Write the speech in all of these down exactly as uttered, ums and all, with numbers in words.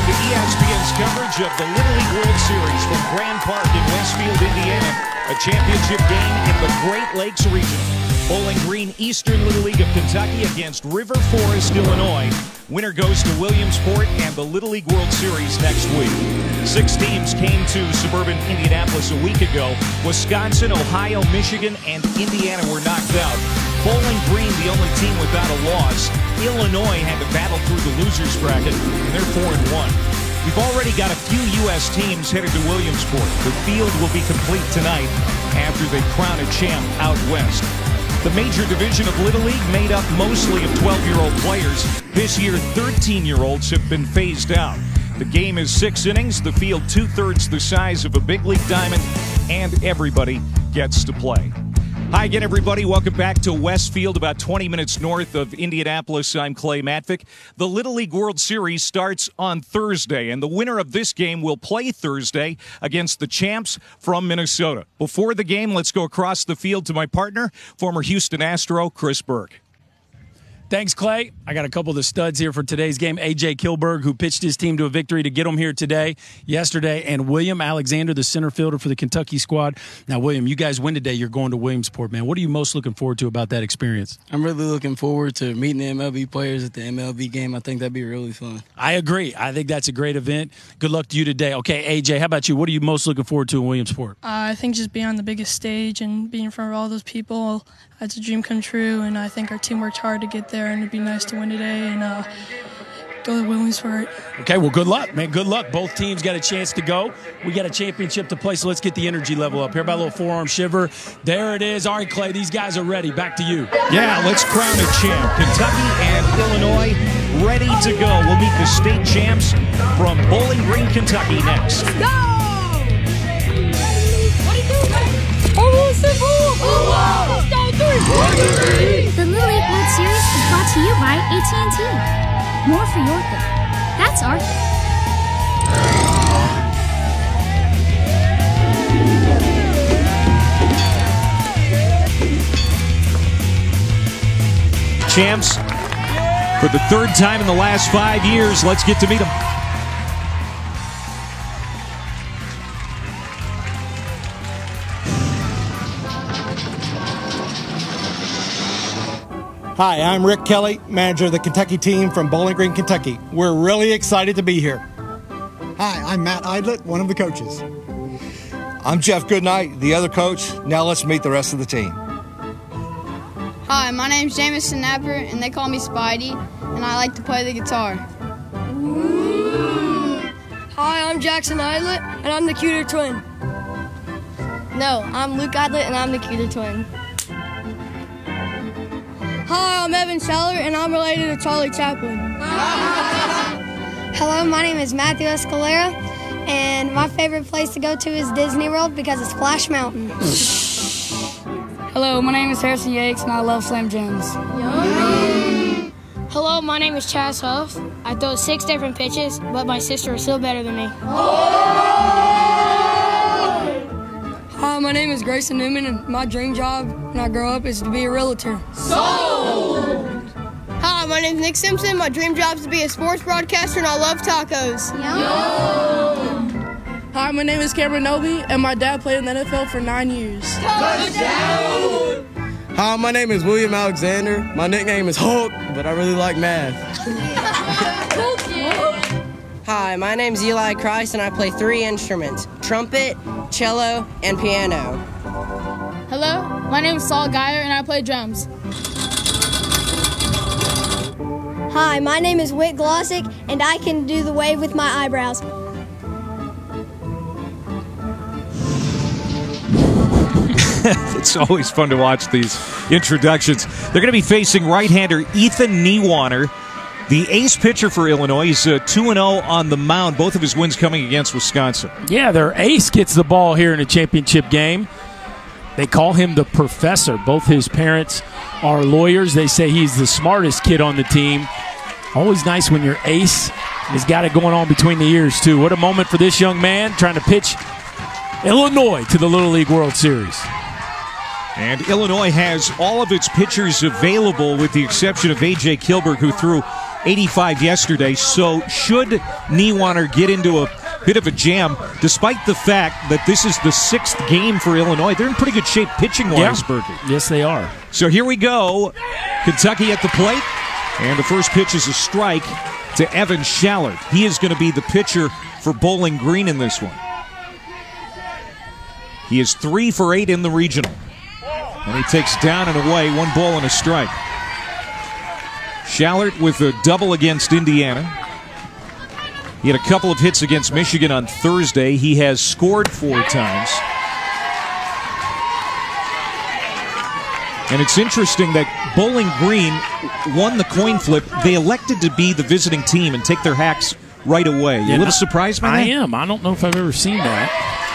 to E S P N's coverage of the Little League World Series from Grand Park in Westfield, Indiana. A championship game in the Great Lakes region. Bowling Green Eastern Little League of Kentucky against River Forest, Illinois. Winner goes to Williamsport and the Little League World Series next week. Six teams came to suburban Indianapolis a week ago. Wisconsin, Ohio, Michigan, and Indiana were knocked out. Bowling Green, the only team without a loss. Illinois had to battle through the losers bracket, and they're four and one. We've already got a few U S teams headed to Williamsport. The field will be complete tonight after they crown a champ out west. The major division of Little League made up mostly of twelve-year-old players. This year, thirteen-year-olds have been phased out. The game is six innings, the field two-thirds the size of a big league diamond, and everybody gets to play. Hi again, everybody. Welcome back to Westfield, about twenty minutes north of Indianapolis. I'm Clay Matvick. The Little League World Series starts on Thursday, and the winner of this game will play Thursday against the champs from Minnesota. Before the game, let's go across the field to my partner, former Houston Astro, Chris Burke. Thanks, Clay. I got a couple of the studs here for today's game. A J Kilberg, who pitched his team to a victory to get them here today, yesterday, and William Alexander, the center fielder for the Kentucky squad. Now, William, you guys win today. You're going to Williamsport, man. What are you most looking forward to about that experience? I'm really looking forward to meeting the M L B players at the M L B game. I think that'd be really fun. I agree. I think that's a great event. Good luck to you today. Okay, A J, how about you? What are you most looking forward to in Williamsport? Uh, I think just being on the biggest stage and being in front of all those people, it's a dream come true, and I think our team worked hard to get there, and it'd be nice to win today and uh, go to Williamsport. Okay, well, good luck, man. Good luck. Both teams got a chance to go. We got a championship to play, so let's get the energy level up. Here about a little forearm shiver. There it is. All right, Clay, these guys are ready. Back to you. Yeah, let's crown a champ. Kentucky and Illinois ready to go. We'll meet the state champs from Bowling Green, Kentucky next. Go! Almost a ball! The Little League World Series is brought to you by A T and T. More for your thing. That's our thing. Champs, for the third time in the last five years, let's get to meet them. Hi, I'm Rick Kelly, manager of the Kentucky team from Bowling Green, Kentucky. We're really excited to be here. Hi, I'm Matt Eidlet, one of the coaches. I'm Jeff Goodnight, the other coach. Now let's meet the rest of the team. Hi, my name's Jamison Napper, and they call me Spidey, and I like to play the guitar. Ooh. Hi, I'm Jackson Eidlet, and I'm the cuter twin. No, I'm Luke Eidlet, and I'm the cuter twin. Hi, I'm Evan Scheller, and I'm related to Charlie Chaplin. Hello, my name is Matthew Escalera, and my favorite place to go to is Disney World because it's Splash Mountain. Hello, my name is Harrison Yakes, and I love Slam Jims. Hello, my name is Chaz Huff. I throw six different pitches, but my sister is still better than me. Hi, my name is Grayson Newman, and my dream job when I grow up is to be a realtor. Sold! Hi, my name is Nick Simpson. My dream job is to be a sports broadcaster, and I love tacos. Yum. Hi, my name is Cameron Noby, and my dad played in the N F L for nine years. Touchdown! Hi, my name is William Alexander. My nickname is Hulk, but I really like math. Hi, my name's Eli Christ, and I play three instruments: trumpet, cello, and piano. Hello, my name is Saul Geyer, and I play drums. Hi, my name is Whit Glossick, and I can do the wave with my eyebrows. It's always fun to watch these introductions. They're going to be facing right-hander Ethan Niewaner, the ace pitcher for Illinois. He's uh, two and oh on the mound, both of his wins coming against Wisconsin. Yeah, their ace gets the ball here in a championship game. They call him the professor. Both his parents are lawyers. They say he's the smartest kid on the team. Always nice when your ace has got it going on between the ears, too. What a moment for this young man trying to pitch Illinois to the Little League World Series. And Illinois has all of its pitchers available with the exception of A J Kilberg, who threw eighty-five yesterday. So should Niewaner get into a bit of a jam, despite the fact that this is the sixth game for Illinois, they're in pretty good shape pitching-wise, Yeah. Berkey. Yes, they are. So here we go. Kentucky at the plate. And the first pitch is a strike to Evan Shallard. He is going to be the pitcher for Bowling Green in this one. He is three for eight in the regional. And he takes down and away one ball and a strike. Shallard with a double against Indiana. He had a couple of hits against Michigan on Thursday. He has scored four times. And it's interesting that Bowling Green won the coin flip. They elected to be the visiting team and take their hacks right away. You Yeah, a little no, surprised by that? I am. I don't know if I've ever seen that.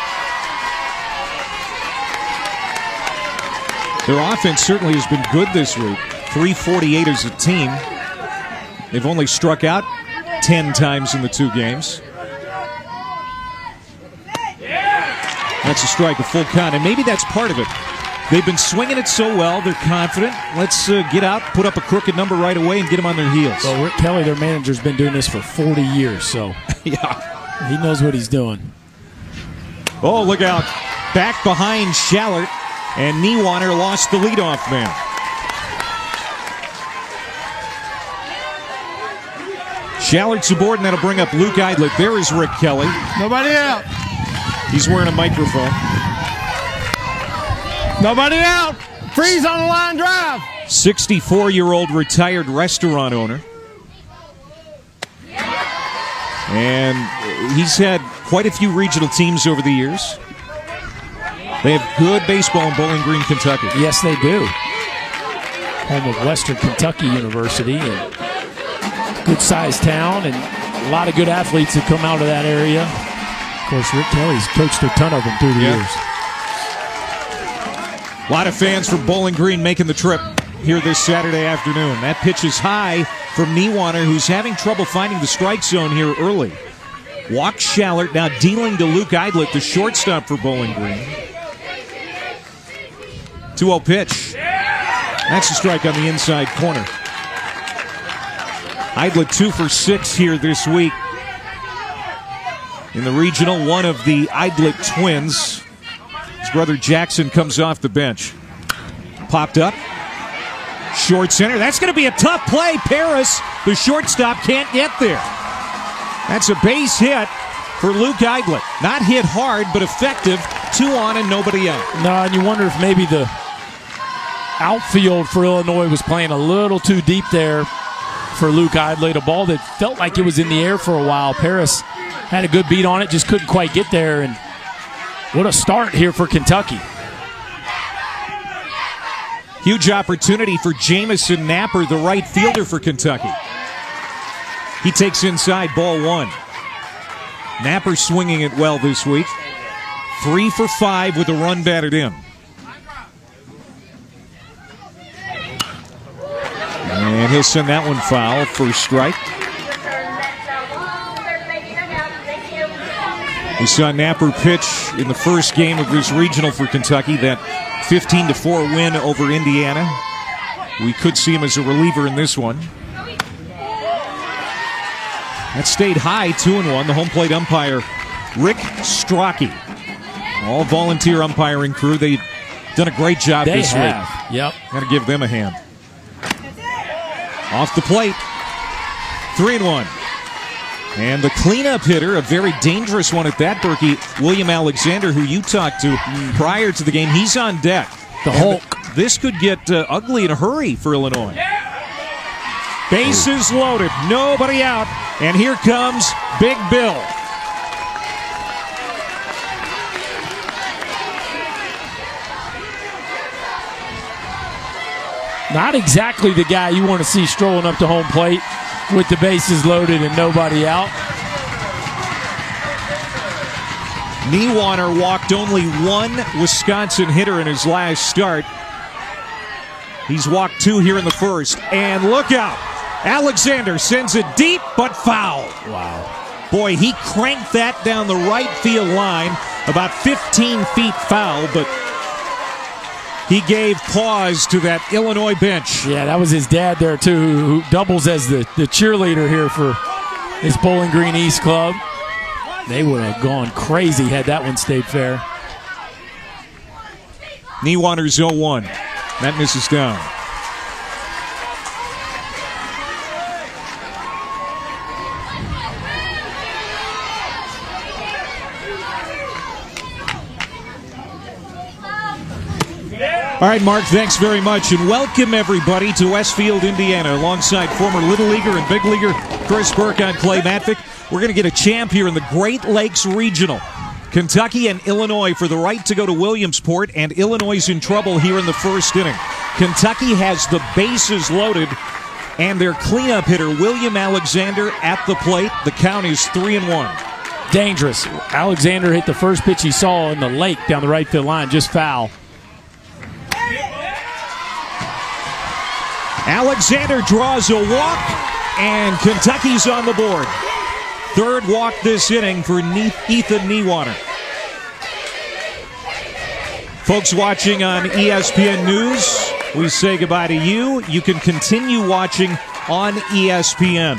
Their offense certainly has been good this week. three forty-eight as a team. They've only struck out ten times in the two games. That's a strike, a full count, and maybe that's part of it. They've been swinging it so well, they're confident. Let's uh, get out, put up a crooked number right away, and get them on their heels. Well, Rick Kelly, their manager, has been doing this for forty years, so yeah, he knows what he's doing. Oh, look out. Back behind Shallard, and Niewaner lost the leadoff man. Shallard's aboard, and that'll bring up Luke Eidlet. There is Rick Kelly. Nobody out. He's wearing a microphone. Nobody out. Freeze on the line drive. sixty-four-year-old retired restaurant owner. And he's had quite a few regional teams over the years. They have good baseball in Bowling Green, Kentucky. Yes, they do. Home of Western Kentucky University. And good-sized town and a lot of good athletes that come out of that area. Of course, Rick Kelly's coached a ton of them through the Yeah. years. A lot of fans from Bowling Green making the trip here this Saturday afternoon. That pitch is high from Niewaner, who's having trouble finding the strike zone here early. Walks Shallard, now dealing to Luke Eidlet, the shortstop for Bowling Green. two oh pitch. That's a strike on the inside corner. Eidlet two for six here this week. In the regional, one of the Eidlet twins, his brother Jackson, comes off the bench. Popped up. Short center. That's going to be a tough play. Paris, the shortstop, can't get there. That's a base hit for Luke Eidlet. Not hit hard, but effective. Two on and nobody out. No, and you wonder if maybe the outfield for Illinois was playing a little too deep there for Luke Eidlet. A ball that felt like it was in the air for a while. Paris had a good beat on it, just couldn't quite get there. And what a start here for Kentucky. Huge opportunity for Jamison Napper, the right fielder for Kentucky. He takes inside, ball one. Napper swinging it well this week. Three for five with a run batted in. And he'll send that one foul for strike. We saw Napper pitch in the first game of this regional for Kentucky, that fifteen to four win over Indiana. We could see him as a reliever in this one. That stayed high, two and one. The home plate umpire, Rick Strachey. All volunteer umpiring crew. They've done a great job They this have. week. Yep. Got to give them a hand. Off the plate, three and one. And the cleanup hitter, a very dangerous one at that, Berkey, William Alexander, who you talked to prior to the game, he's on deck. The And Hulk. th- this could get uh, ugly in a hurry for Illinois. Bases loaded, nobody out, and here comes Big Bill. Not exactly the guy you want to see strolling up to home plate with the bases loaded and nobody out. Niewaner walked only one Wisconsin hitter in his last start. He's walked two here in the first. And look out. Alexander sends it deep but foul. Wow. Boy, he cranked that down the right field line, about fifteen feet foul, but He gave pause to that Illinois bench. Yeah, that was his dad there, too, who, who doubles as the, the cheerleader here for this Bowling Green East club. They would have gone crazy had that one stayed fair. Newander's oh one. That misses down. All right, Mark, thanks very much, and welcome everybody to Westfield, Indiana, alongside former Little Leaguer and Big Leaguer Chris Burke on Clay Matvick. We're going to get a champ here in the Great Lakes Regional. Kentucky and Illinois for the right to go to Williamsport, and Illinois is in trouble here in the first inning. Kentucky has the bases loaded, and their cleanup hitter, William Alexander, at the plate. The count is three and one. Dangerous. Alexander hit the first pitch he saw in the lake down the right field line, just foul. Alexander draws a walk, and Kentucky's on the board. Third walk this inning for Ethan Newander. Folks watching on E S P N News, we say goodbye to you. You can continue watching on E S P N.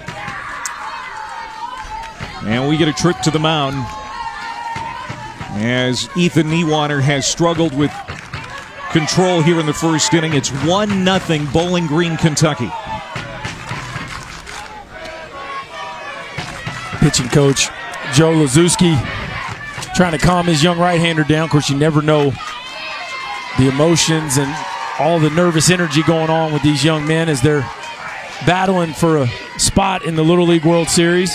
And we get a trip to the mound as Ethan Newander has struggled with control here in the first inning. It's one nothing Bowling Green, Kentucky. Pitching coach Joe Lazuski trying to calm his young right-hander down. Of course, you never know the emotions and all the nervous energy going on with these young men as they're battling for a spot in the Little League World Series.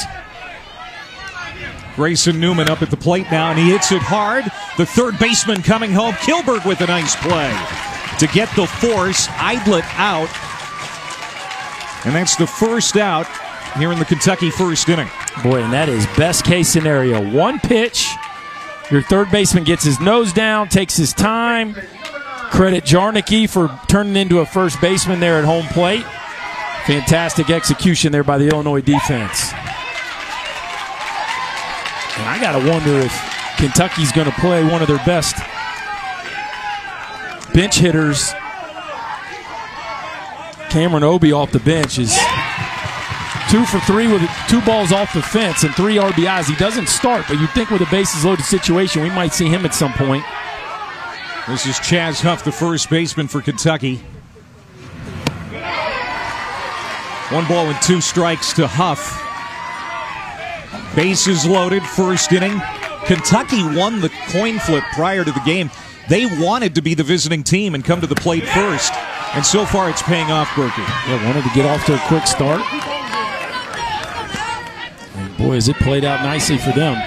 Grayson Newman up at the plate now, and he hits it hard. The third baseman coming home. Kilberg with a nice play to get the force. Eidlet out. And that's the first out here in the Kentucky first inning. Boy, and that is best case scenario. One pitch, your third baseman gets his nose down, takes his time. Credit Jarnicki for turning into a first baseman there at home plate. Fantastic execution there by the Illinois defense. And I got to wonder if Kentucky's going to play one of their best bench hitters. Cameron Obie off the bench is two for three with two balls off the fence and three R B Is. He doesn't start, but you'd think with a bases loaded situation, we might see him at some point. This is Chaz Huff, the first baseman for Kentucky. One ball and two strikes to Huff. Bases loaded, first inning. Kentucky won the coin flip prior to the game. They wanted to be the visiting team and come to the plate first. And so far, it's paying off, Berkey. Yeah, wanted to get off to a quick start. And boy, has it played out nicely for them.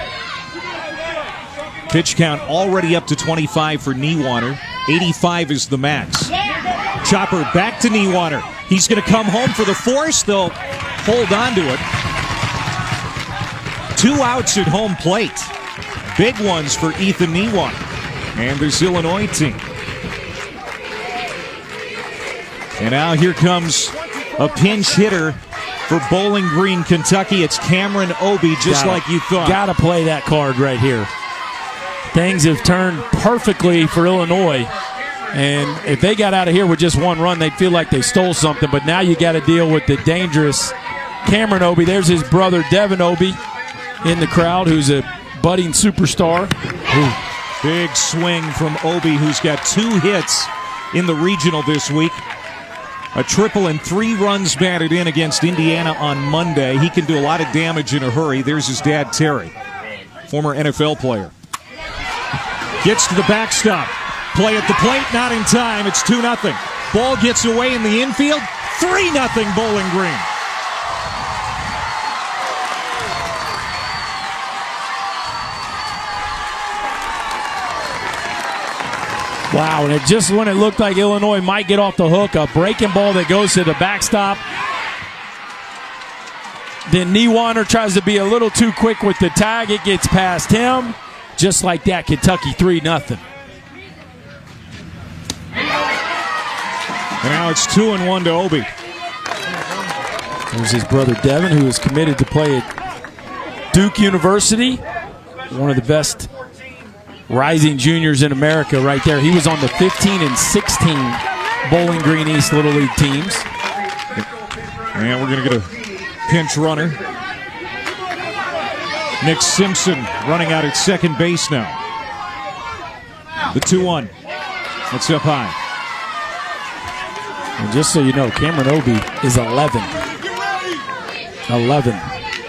Pitch count already up to twenty-five for Newander. eighty-five is the max. Chopper back to Newander. He's going to come home for the force. They'll hold on to it. Two outs at home plate. Big ones for Ethan Newander and this Illinois team. And now here comes a pinch hitter for Bowling Green, Kentucky. It's Cameron Obie, just gotta, like you thought. Got to play that card right here. Things have turned perfectly for Illinois. And if they got out of here with just one run, they'd feel like they stole something. But now you got to deal with the dangerous Cameron Obie. There's his brother, Devin Obie, in the crowd, who's a budding superstar. Ooh. Big swing from Obie, who's got two hits in the regional this week. A triple and three runs batted in against Indiana on Monday. He can do a lot of damage in a hurry. There's his dad, Terry, former N F L player. Gets to the backstop. Play at the plate, not in time. It's two nothing. Ball gets away in the infield. three nothing Bowling Green. Wow, and it just when it looked like Illinois might get off the hook, a breaking ball that goes to the backstop. Then Newander tries to be a little too quick with the tag. It gets past him. Just like that, Kentucky three nothing. And now it's two and one to Obie. There's his brother Devin, who is committed to play at Duke University, one of the best rising juniors in America right there. He was on the fifteen and sixteen Bowling Green East Little League teams. And we're going to get a pinch runner. Nick Simpson running out at second base now. The two one. It's up high. And just so you know, Cameron Obie is eleven. eleven.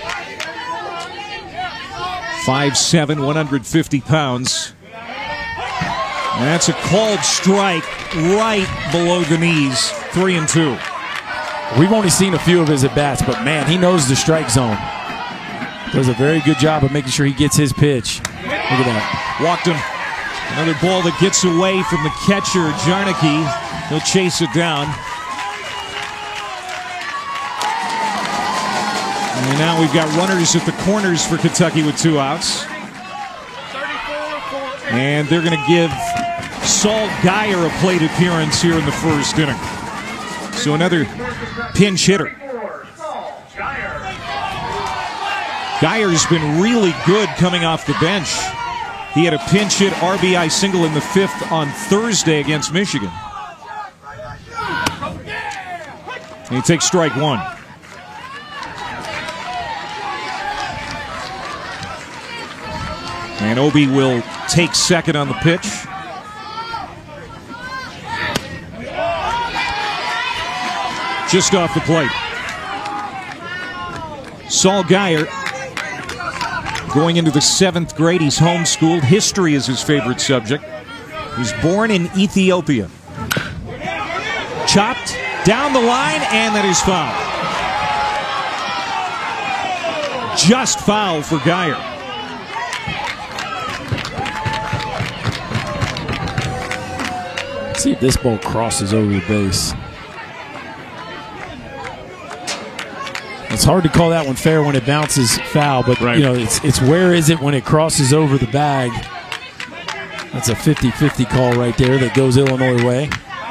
five seven, one hundred fifty pounds. And that's a called strike right below the knees. Three and two. We've only seen a few of his at-bats, but man, he knows the strike zone. Does a very good job of making sure he gets his pitch. Look at that. Walked him. Another ball that gets away from the catcher, Jarnicki. He'll chase it down. And now we've got runners at the corners for Kentucky with two outs. And they're going to give Saul Geyer a plate appearance here in the first inning. So another pinch hitter. Geyer's been really good coming off the bench. He had a pinch hit R B I single in the fifth on Thursday against Michigan. And he takes strike one. And Obie will take second on the pitch. Just off the plate. Saul Geyer going into the seventh grade. He's homeschooled. History is his favorite subject. He's born in Ethiopia. Chopped down the line, and that is foul. Just foul for Geyer. See if this ball crosses over the base. It's hard to call that one fair when it bounces foul, but right. you know, it's it's where is it when it crosses over the bag? That's a fifty fifty call right there that goes Illinois way.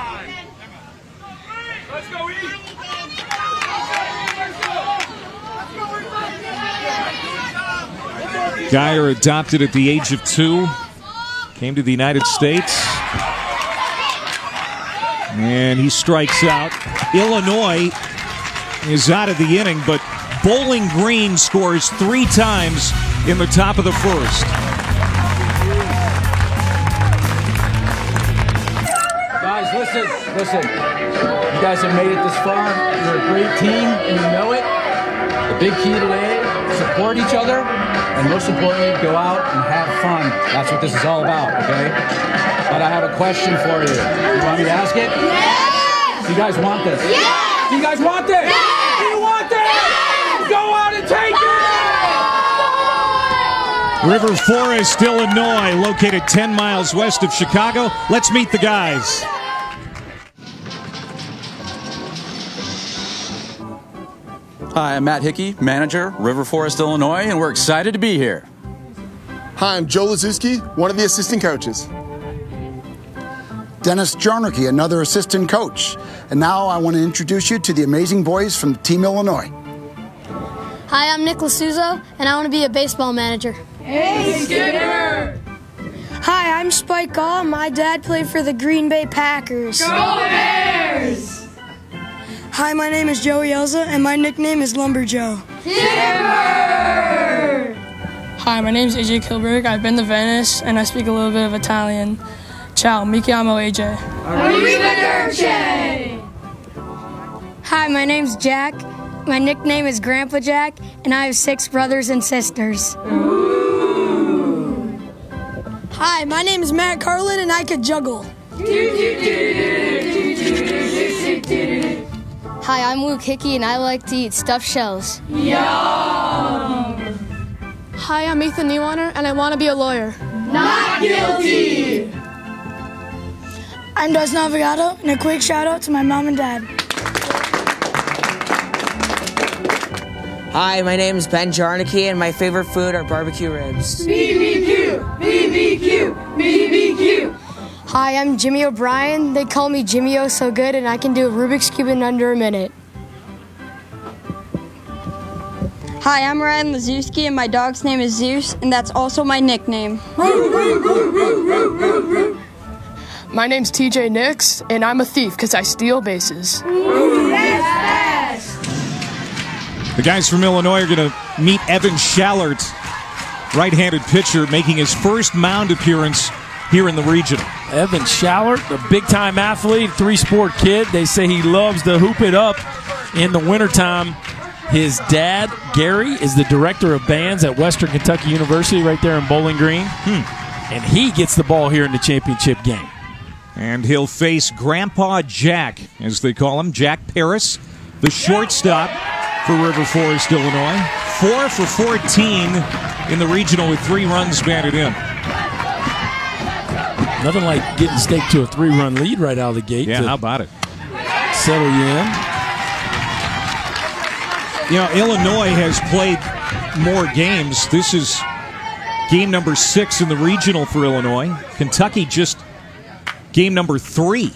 Geyer adopted at the age of two, came to the United States, and he strikes out. Illinois is out of the inning, but Bowling Green scores three times in the top of the first. Guys, listen, listen. You guys have made it this far. You're a great team, and you know it. The big key today, support each other, and most importantly, go out and have fun. That's what this is all about, okay? But I have a question for you. You want me to ask it? Yes! Do you guys want this? Yes! Do you guys want this? Yes! Do you want this? Yes! Go out and take it! River Forest, Illinois, located ten miles west of Chicago. Let's meet the guys. Hi, I'm Matt Hickey, manager, River Forest, Illinois, and we're excited to be here. Hi, I'm Joe Lazuski, one of the assistant coaches. Dennis Jarnicki, another assistant coach. And now I want to introduce you to the amazing boys from Team Illinois. Hi, I'm Nick Lasuzo, and I want to be a baseball manager. Hey, Skipper! Hi, I'm Spike Gall. My dad played for the Green Bay Packers. Go Bears! Hi, my name is Joey Elza, and my nickname is Lumber Joe. Timber! Hi, my name is A J Kilberg. I've been to Venice, and I speak a little bit of Italian. Ciao, mi chiamo A J. Arrivederci! Hi, my name's Jack. My nickname is Grandpa Jack, and I have six brothers and sisters. Ooh. Hi, my name is Matt Carlin, and I could juggle. Hi, I'm Luke Hickey, and I like to eat stuffed shells. Yum! Hi, I'm Ethan Niewander, and I want to be a lawyer. Not guilty! I'm Des Navigato, and a quick shout out to my mom and dad. Hi, my name is Ben Jarnicki, and my favorite food are barbecue ribs. B B Q! B B Q! B B Q! Hi, I'm Jimmy O'Brien. They call me Jimmy O So Good, and I can do a Rubik's Cube in under a minute. Hi. Hi, I'm Ryan Lazuski, and my dog's name is Zeus, and that's also my nickname. My name's T J Nix, and I'm a thief because I steal bases. The guys from Illinois are going to meet Evan Schallert, right-handed pitcher, making his first mound appearance here in the regional. Evan Schallert, a big-time athlete, three-sport kid. They say he loves to hoop it up in the wintertime. His dad, Gary, is the director of bands at Western Kentucky University right there in Bowling Green. Hmm. And he gets the ball here in the championship game. And he'll face Grandpa Jack, as they call him, Jack Paris, the shortstop for River Forest, Illinois. Four for fourteen in the regional with three runs batted in. Nothing like getting staked to a three-run lead right out of the gate. Yeah, how about it? Settle you in. You know, Illinois has played more games. This is game number six in the regional for Illinois. Kentucky just game number three.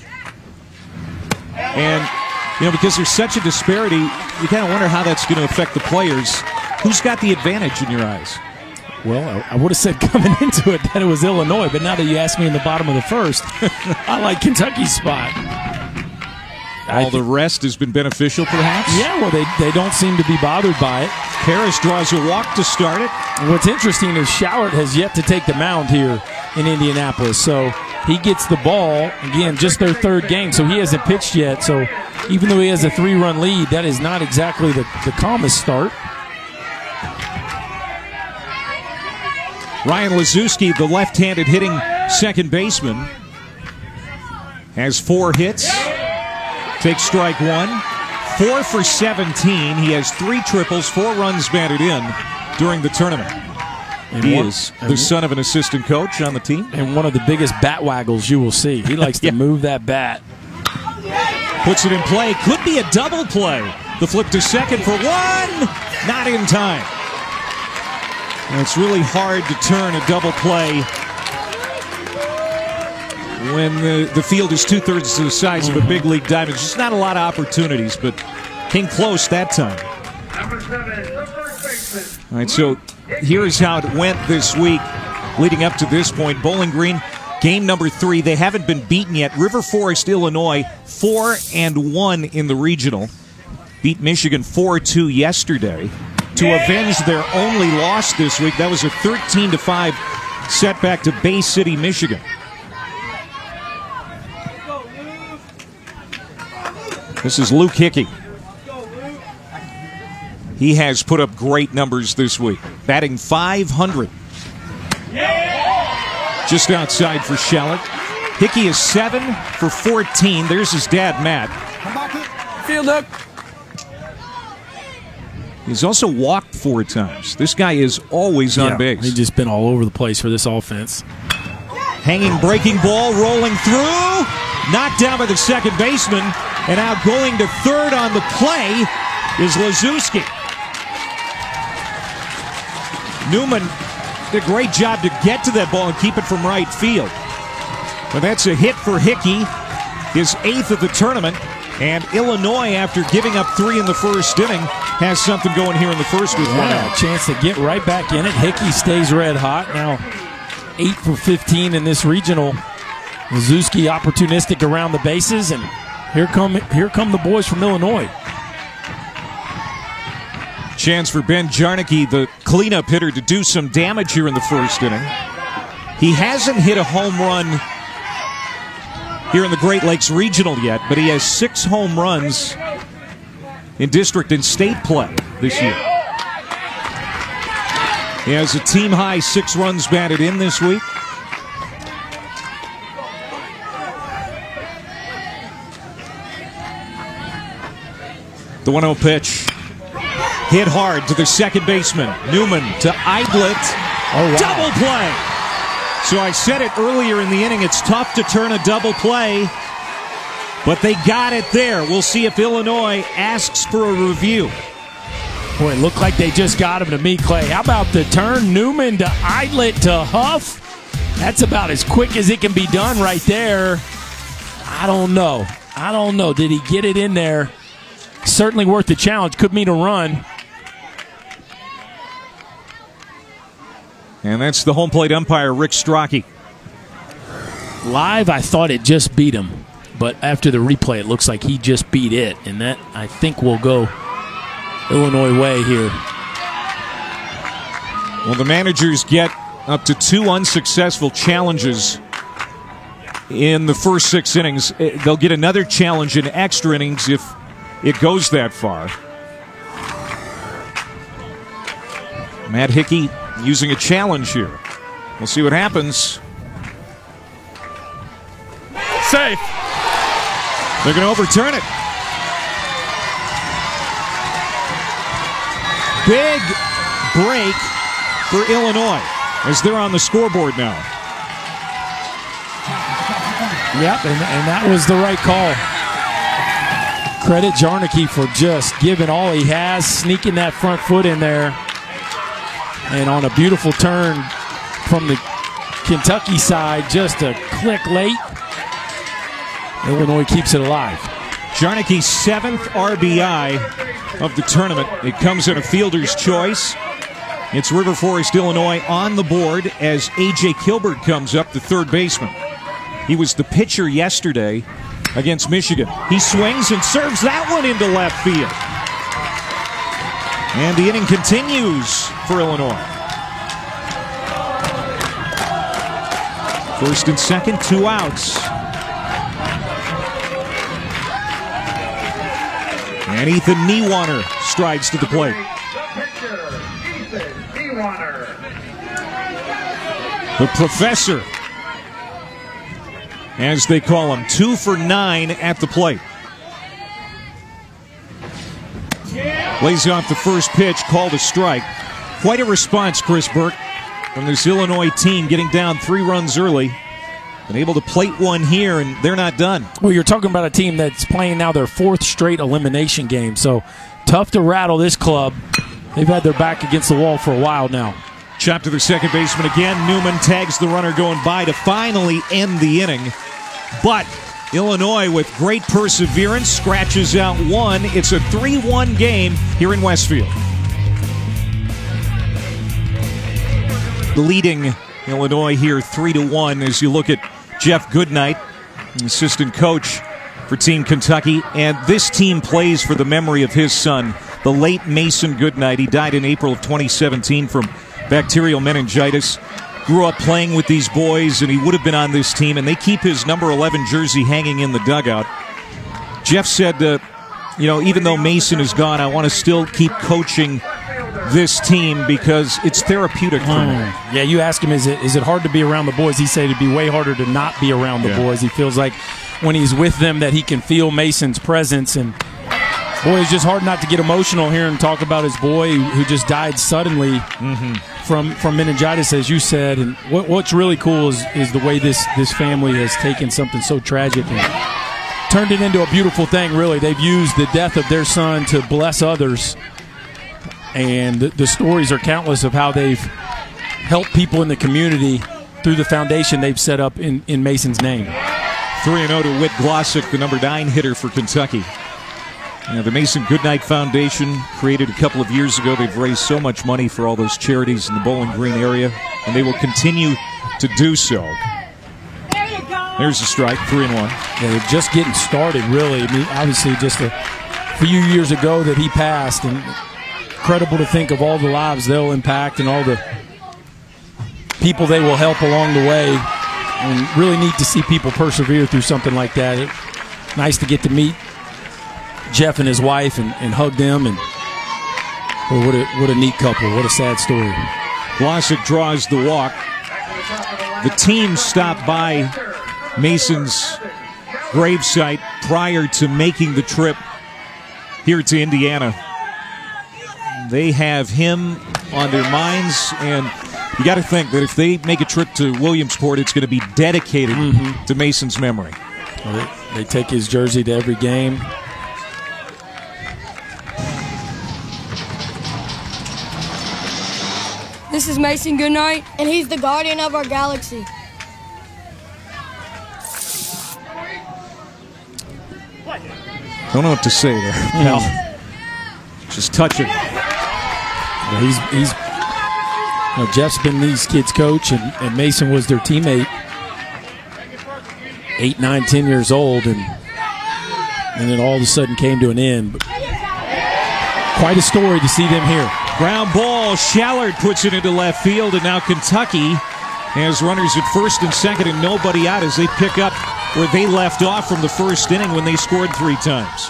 And, you know, because there's such a disparity, you kind of wonder how that's going to affect the players. Who's got the advantage in your eyes? Well, I would have said coming into it that it was Illinois, but now that you asked me in the bottom of the first, I like Kentucky's spot. All the rest has been beneficial, perhaps? Yeah, well, they, they don't seem to be bothered by it. Paris draws a walk to start it. What's interesting is Schallert has yet to take the mound here in Indianapolis, so he gets the ball, again, just their third game, so he hasn't pitched yet. So even though he has a three-run lead, that is not exactly the, the calmest start. Ryan Lazuski, the left-handed hitting second baseman, has four hits. Takes strike one. Four for seventeen. He has three triples, four runs batted in during the tournament. And he one, is the son of an assistant coach on the team. And one of the biggest bat waggles you will see. He likes to yeah. move that bat. Puts it in play. Could be a double play. The flip to second for one. Not in time. And it's really hard to turn a double play when the, the field is two-thirds the size of a big league diamond. Just not a lot of opportunities, but came close that time. All right, so here's how it went this week leading up to this point. Bowling Green, game number three. They haven't been beaten yet. River Forest, Illinois, four and one in the regional. Beat Michigan four two yesterday to avenge their only loss this week. That was a thirteen to five setback to Bay City, Michigan. This is Luke Hickey. He has put up great numbers this week, batting five hundred. Just outside for Schallert. Hickey is seven for fourteen. There's his dad, Matt. Field up. He's also walked four times. This guy is always yeah, on base. He's just been all over the place for this offense. Hanging, breaking ball, rolling through. Knocked down by the second baseman. And now going to third on the play is Lazuski. Newman did a great job to get to that ball and keep it from right field. But that's a hit for Hickey, his eighth of the tournament. And Illinois, after giving up three in the first inning, has something going here in the first with one out. A chance to get right back in it. Hickey stays red hot. Now eight for fifteen in this regional. Lazuski opportunistic around the bases, and here come here come the boys from Illinois. Chance for Ben Jarnicki, the cleanup hitter, to do some damage here in the first inning. He hasn't hit a home run here in the Great Lakes Regional yet, but he has six home runs in district and state play this year. He has a team-high six runs batted in this week. The one oh pitch. Hit hard to the second baseman. Newman to Eidlet. Oh, wow. Double play. So I said it earlier in the inning, it's tough to turn a double play, but they got it there. We'll see if Illinois asks for a review. Boy, it looked like they just got him to me, Clay. How about the turn? Newman to Eidlet to Huff. That's about as quick as it can be done right there. I don't know. I don't know. Did he get it in there? Certainly worth the challenge. Could mean a run. And that's the home plate umpire, Rick Strachey. Live, I thought it just beat him. But after the replay, it looks like he just beat it. And that, I think, will go Illinois way here. Well, the managers get up to two unsuccessful challenges in the first six innings. They'll get another challenge in extra innings if it goes that far. Matt Hickey using a challenge here. We'll see what happens. Safe. They're going to overturn it. Big break for Illinois as they're on the scoreboard now. Yep, and, and that was the right call. Credit Jarnicki for just giving all he has, sneaking that front foot in there. And on a beautiful turn from the Kentucky side, just a click late. Illinois keeps it alive. Jarnicki's seventh R B I of the tournament. It comes in a fielder's choice. It's River Forest, Illinois on the board as A J Kilbert comes up, the third baseman. He was the pitcher yesterday against Michigan. He swings and serves that one into left field. And the inning continues for Illinois. First and second, two outs. And Ethan Niewaner strides to the plate. The professor, as they call him, two for nine at the plate. Lays off the first pitch, called a strike. Quite a response, Chris Burke, from this Illinois team, getting down three runs early. Been able to plate one here, and they're not done. Well, you're talking about a team that's playing now their fourth straight elimination game, so tough to rattle this club. They've had their back against the wall for a while now. Chop to the second baseman again. Newman tags the runner going by to finally end the inning. But Illinois, with great perseverance, scratches out one. It's a three one game here in Westfield. Leading Illinois here three to one as you look at Jeff Goodnight, assistant coach for Team Kentucky. And this team plays for the memory of his son, the late Mason Goodnight. He died in April of twenty seventeen from bacterial meningitis. Grew up playing with these boys, and he would have been on this team. And they keep his number eleven jersey hanging in the dugout. Jeff said, uh, you know, even though Mason is gone, I want to still keep coaching this team because it's therapeutic for me. Mm. Yeah, you ask him, is it is it hard to be around the boys? He said it'd be way harder to not be around the yeah. boys. He feels like when he's with them that he can feel Mason's presence. And boy, it's just hard not to get emotional here and talk about his boy who just died suddenly mm-hmm. from from meningitis, as you said. And what, what's really cool is is the way this this family has taken something so tragic and turned it into a beautiful thing. Really, they've used the death of their son to bless others. And the, the stories are countless of how they've helped people in the community through the foundation they've set up in, in Mason's name. three and oh to Whit Glossick, the number nine hitter for Kentucky. Now, the Mason Goodnight Foundation, created a couple of years ago. They've raised so much money for all those charities in the Bowling Green area, and they will continue to do so. There's a strike, three and one. Yeah, they're just getting started, really. I mean, obviously, just a few years ago that he passed, and incredible to think of all the lives they'll impact and all the people they will help along the way. And really neat to see people persevere through something like that. It's nice to get to meet Jeff and his wife and, and hug them. And boy, what a what a neat couple. What a sad story. Glossick draws the walk. The team stopped by Mason's gravesite prior to making the trip here to Indiana. They have him on their minds, and you got to think that if they make a trip to Williamsport, it's going to be dedicated mm-hmm. to Mason's memory. Well, they, they take his jersey to every game. This is Mason Goodnight, and he's the guardian of our galaxy. Don't know what to say there. Mm. No. Just touching. Yeah, he's he's You know, Jeff's been these kids' coach, and, and Mason was their teammate. Eight, nine, ten years old, and and then all of a sudden came to an end. But quite a story to see them here. Ground ball, Shallard puts it into left field, and now Kentucky has runners at first and second and nobody out as they pick up where they left off from the first inning when they scored three times.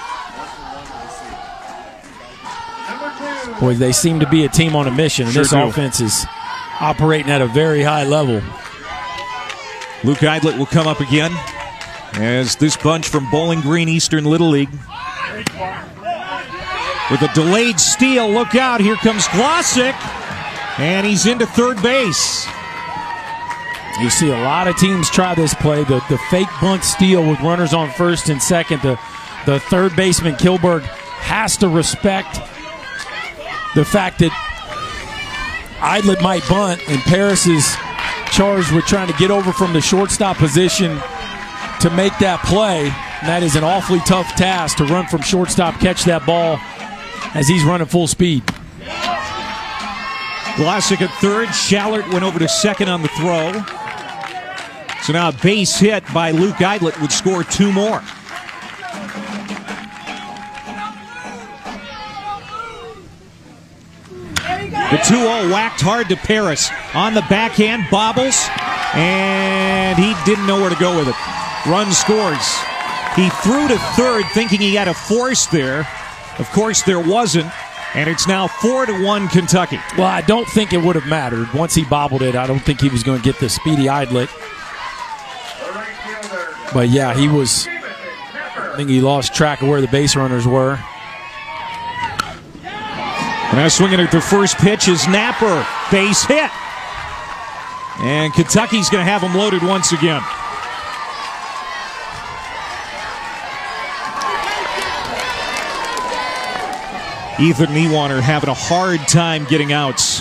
Boy, they seem to be a team on a mission. Sure this do. offense is operating at a very high level. Luke Eidlet will come up again as this bunch from Bowling Green Eastern Little League. With a delayed steal, look out, here comes Glossick, and he's into third base. You see a lot of teams try this play, the, the fake bunt steal with runners on first and second. The, the third baseman, Kilberg, has to respect the fact that Eidlet might bunt, and Paris is charged with trying to get over from the shortstop position to make that play. And that is an awfully tough task to run from shortstop, catch that ball as he's running full speed. Glossick at third. Shallard went over to second on the throw. So now a base hit by Luke Eidlet would score two more. The two oh whacked hard to Paris. On the backhand, bobbles, and he didn't know where to go with it. Run scores. He threw to third thinking he had a force there. Of course, there wasn't, and it's now four to one Kentucky. Well, I don't think it would have mattered. Once he bobbled it, I don't think he was going to get the speedy Eidlet. But, yeah, he was – I think he lost track of where the base runners were. Now swinging at the first pitch is Napper. Base hit. And Kentucky's going to have him loaded once again. Ethan Niewaner having a hard time getting outs.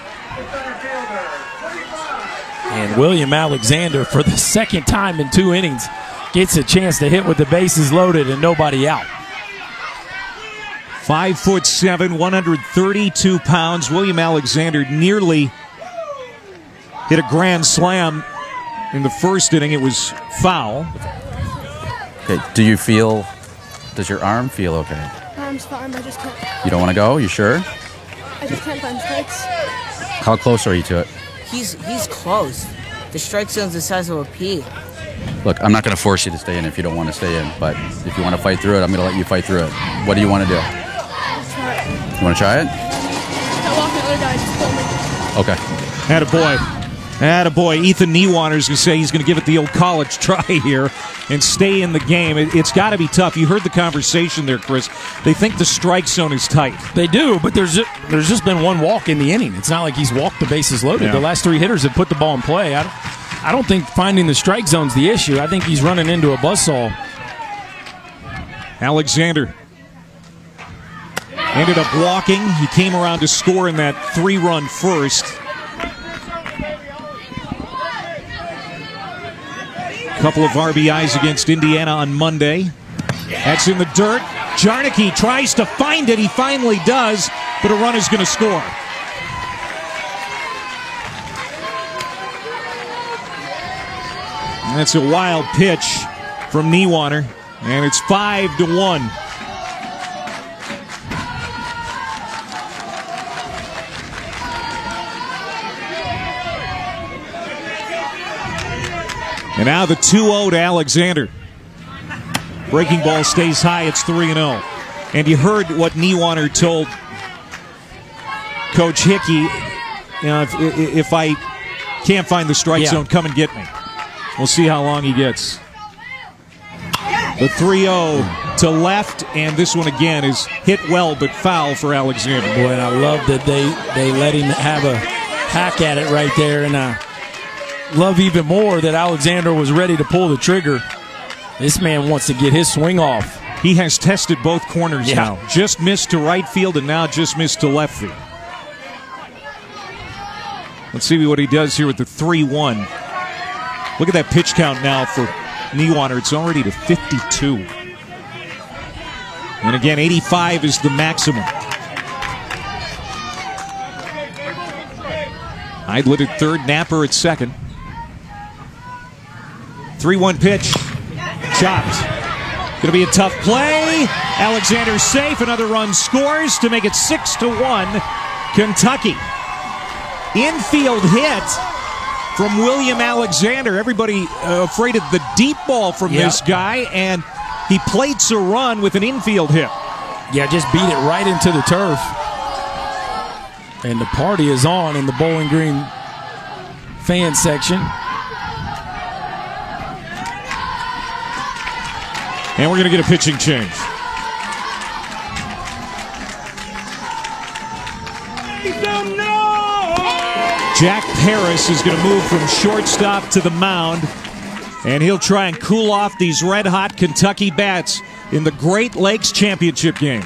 And William Alexander, for the second time in two innings, gets a chance to hit with the bases loaded and nobody out. Five foot seven, one hundred thirty-two pounds. William Alexander nearly hit a grand slam in the first inning. It was foul. Okay, do you feel, does your arm feel okay? Arm's fine, I just can't. You don't want to go? You sure? I just can't find strikes. How close are you to it? He's he's close. The strike zone's the size of a pea. Look, I'm not going to force you to stay in if you don't want to stay in, but if you want to fight through it, I'm going to let you fight through it. What do you want to do? Try it. You want to try it? That walking other guy just told me. Attaboy. Okay. Attaboy. Ethan Niewaner's going to say he's going to give it the old college try here and stay in the game. It, it's got to be tough. You heard the conversation there, Chris. They think the strike zone is tight. They do, but there's just, there's just been one walk in the inning. It's not like he's walked the bases loaded. Yeah. The last three hitters have put the ball in play. I don't, I don't think finding the strike zone's the issue. I think he's running into a buzzsaw. Alexander ended up walking. He came around to score in that three-run first. Couple of R B Is against Indiana on Monday. That's in the dirt. Jarnicki tries to find it. He finally does, but a run is going to score. And that's a wild pitch from Niewaner, and it's five to one. And now the two oh to Alexander. Breaking ball stays high. It's three and oh. And you heard what Niewaner told Coach Hickey. You know, if, if I can't find the strike yeah. zone, come and get me. We'll see how long he gets. The three oh to left, and this one again is hit well but foul for Alexander. Boy, and I love that they, they let him have a hack at it right there, and I love even more that Alexander was ready to pull the trigger. This man wants to get his swing off. He has tested both corners yeah. now. Just missed to right field and now just missed to left field. Let's see what he does here with the three one. Look at that pitch count now for Niewaner. It's already to fifty-two. And again, eighty-five is the maximum. Heidlet at third, Napper at second. three one pitch. Chopped. Going to be a tough play. Alexander safe. Another run scores to make it six to one. Kentucky. Infield hit from William Alexander. Everybody uh, afraid of the deep ball from yep. this guy, and he plates a run with an infield hit. Yeah, just beat it right into the turf. And the party is on in the Bowling Green fan section. And we're going to get a pitching change. Jack Paris is going to move from shortstop to the mound, and he'll try and cool off these red-hot Kentucky bats in the Great Lakes Championship game.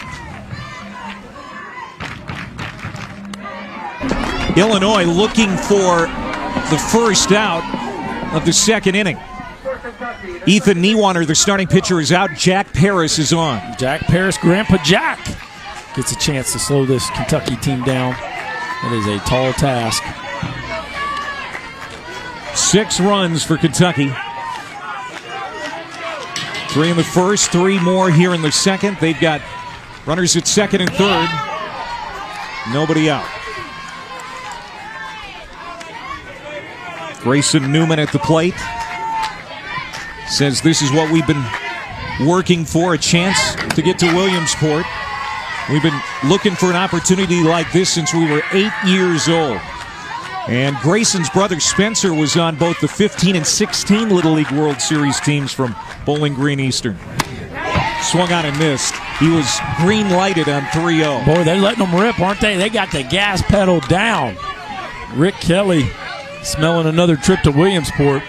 Illinois looking for the first out of the second inning. Ethan Niewander, the starting pitcher, is out. Jack Paris is on. Jack Paris, Grandpa Jack, gets a chance to slow this Kentucky team down. That is a tall task. Six runs for Kentucky. Three in the first, three more here in the second. They've got runners at second and third. Nobody out. Grayson Newman at the plate. Says this is what we've been working for, a chance to get to Williamsport. We've been looking for an opportunity like this since we were eight years old. And Grayson's brother Spencer was on both the fifteen and sixteen Little League World Series teams from Bowling Green Eastern. Swung on and missed. He was green lighted on three oh. Boy, they're letting them rip, aren't they? They got the gas pedal down. Rick Kelly smelling another trip to Williamsport.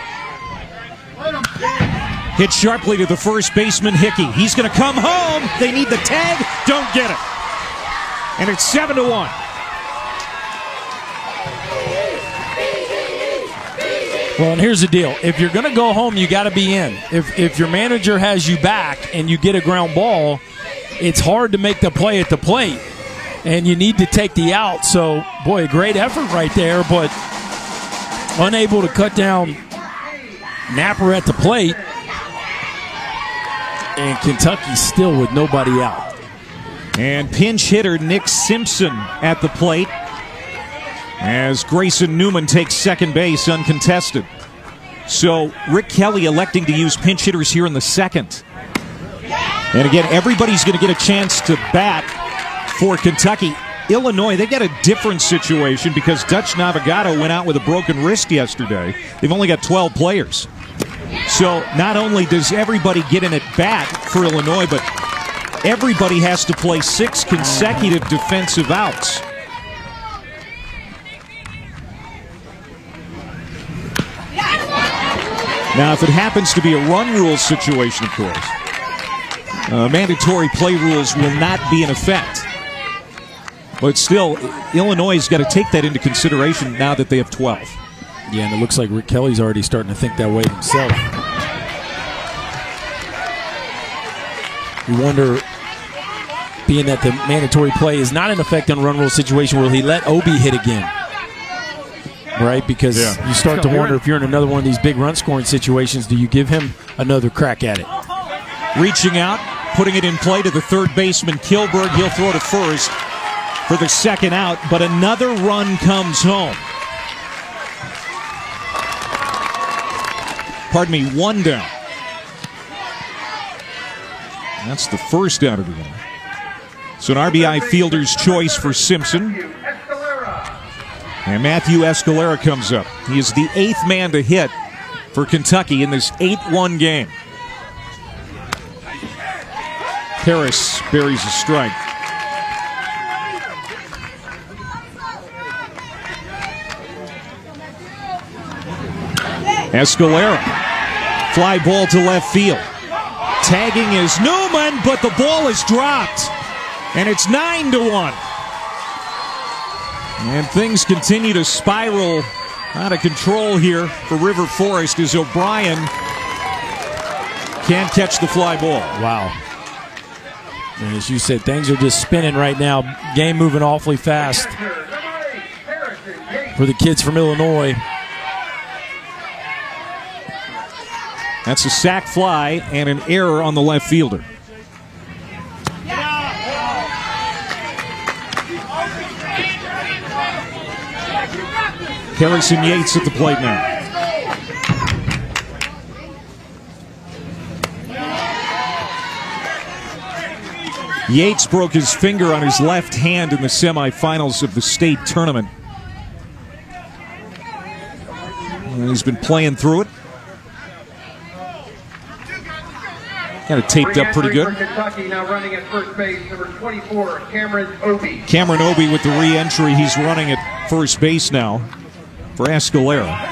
Hit sharply to the first baseman, Hickey. He's going to come home. They need the tag. Don't get it. And it's seven to one. Well, and here's the deal. If you're going to go home, you got to be in. If, if your manager has you back and you get a ground ball, it's hard to make the play at the plate. And you need to take the out. So, boy, a great effort right there, but unable to cut down Napper at the plate. And Kentucky still with nobody out. And pinch hitter Nick Simpson at the plate as Grayson Newman takes second base uncontested. So Rick Kelly electing to use pinch hitters here in the second. And again, everybody's going to get a chance to bat for Kentucky. Illinois, they got a different situation because Dutch Navigato went out with a broken wrist yesterday. They've only got twelve players. So not only does everybody get in at bat for Illinois, but everybody has to play six consecutive defensive outs. Now, if it happens to be a run rule situation, of course, uh, mandatory play rules will not be in effect. But still, Illinois has got to take that into consideration now that they have twelve. Yeah, and it looks like Rick Kelly's already starting to think that way himself. You wonder, being that the mandatory play is not in effect on run rule situation, will he let Obi hit again? Right? Because yeah. you start to wonder if you're in another one of these big run scoring situations, do you give him another crack at it? Reaching out, putting it in play to the third baseman, Kilberg. He'll throw to first for the second out, but another run comes home. Pardon me, one down. That's the first out of the game. So an R B I fielder's choice for Simpson. And Matthew Escalera comes up. He is the eighth man to hit for Kentucky in this eight one game. Paris buries a strike. Escalera. Fly ball to left field. Tagging is Newman, but the ball is dropped. And it's nine to one. And things continue to spiral out of control here for River Forest as O'Brien can't catch the fly ball. Wow. And as you said, things are just spinning right now. Game moving awfully fast. for the kids from Illinois. That's a sack fly and an error on the left fielder. Harrison Yates at the plate now. Yates broke his finger on his left hand in the semifinals of the state tournament. And he's been playing through it. Got it taped up pretty good. Kentucky now running at first base, number twenty-four, Cameron Obie. Cameron Obie with the re-entry. He's running at first base now for Escalera.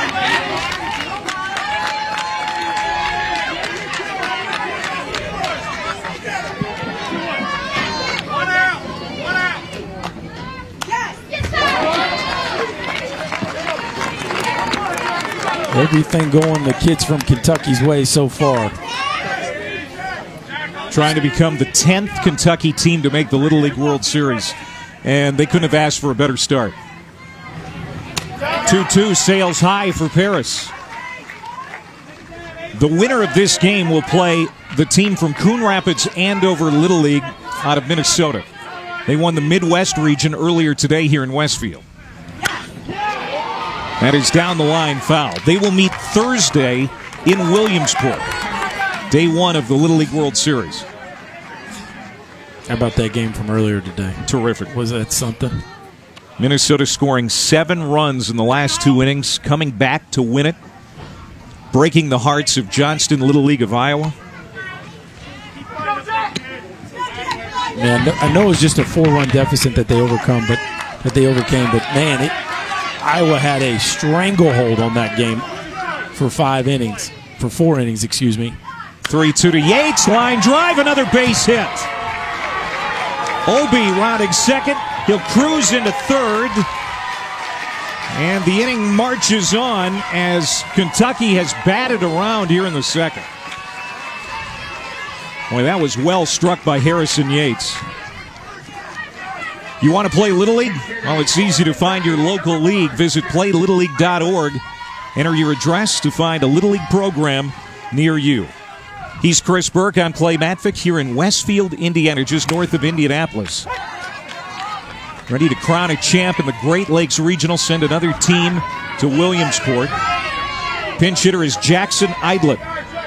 Everything going the kids from Kentucky's way so far. Trying to become the tenth Kentucky team to make the Little League World Series. And they couldn't have asked for a better start. two two sails high for Paris. The winner of this game will play the team from Coon Rapids Andover Little League out of Minnesota. They won the Midwest region earlier today here in Westfield. That is down the line foul. They will meet Thursday in Williamsport. Day one of the Little League World Series. How about that game from earlier today? Terrific. Was that something? Minnesota scoring seven runs in the last two innings, coming back to win it, breaking the hearts of Johnston Little League of Iowa. Man, I know it was just a four-run deficit that they overcome, but that they overcame. But man, it, Iowa had a stranglehold on that game for five innings, for four innings, excuse me. three two to Yates, line drive, another base hit. Obie rounding second. He'll cruise into third. And the inning marches on as Kentucky has batted around here in the second. Boy, that was well struck by Harrison Yates. You want to play Little League? Well, it's easy to find your local league. Visit play little league dot org. Enter your address to find a Little League program near you. He's Chris Burke on Clay Matvick here in Westfield, Indiana, just north of Indianapolis. Ready to crown a champ in the Great Lakes Regional, send another team to Williamsport. Pinch hitter is Jackson Eidlet.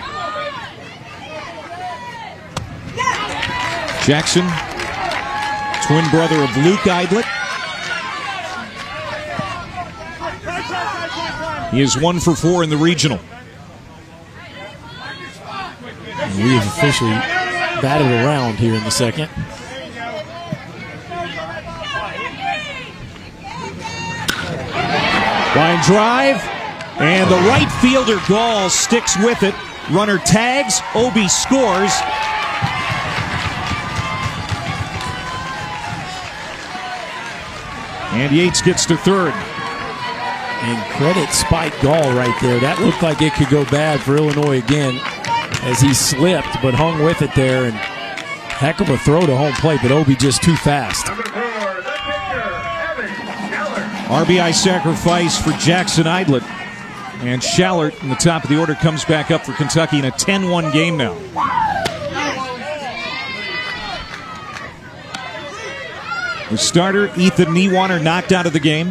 Jackson, twin brother of Luke Eidlet. He is one for four in the regional. And we have officially batted around here in the second. Line drive, and the right fielder Gall sticks with it. Runner tags, Obie scores. And Yates gets to third. And credit Spike Gall right there. That looked like it could go bad for Illinois again as he slipped but hung with it there. And heck of a throw to home plate, but Obie just too fast. R B I sacrifice for Jackson Eidlet. And Schallert in the top of the order comes back up for Kentucky in a ten one game now. The starter, Ethan Niewaner, knocked out of the game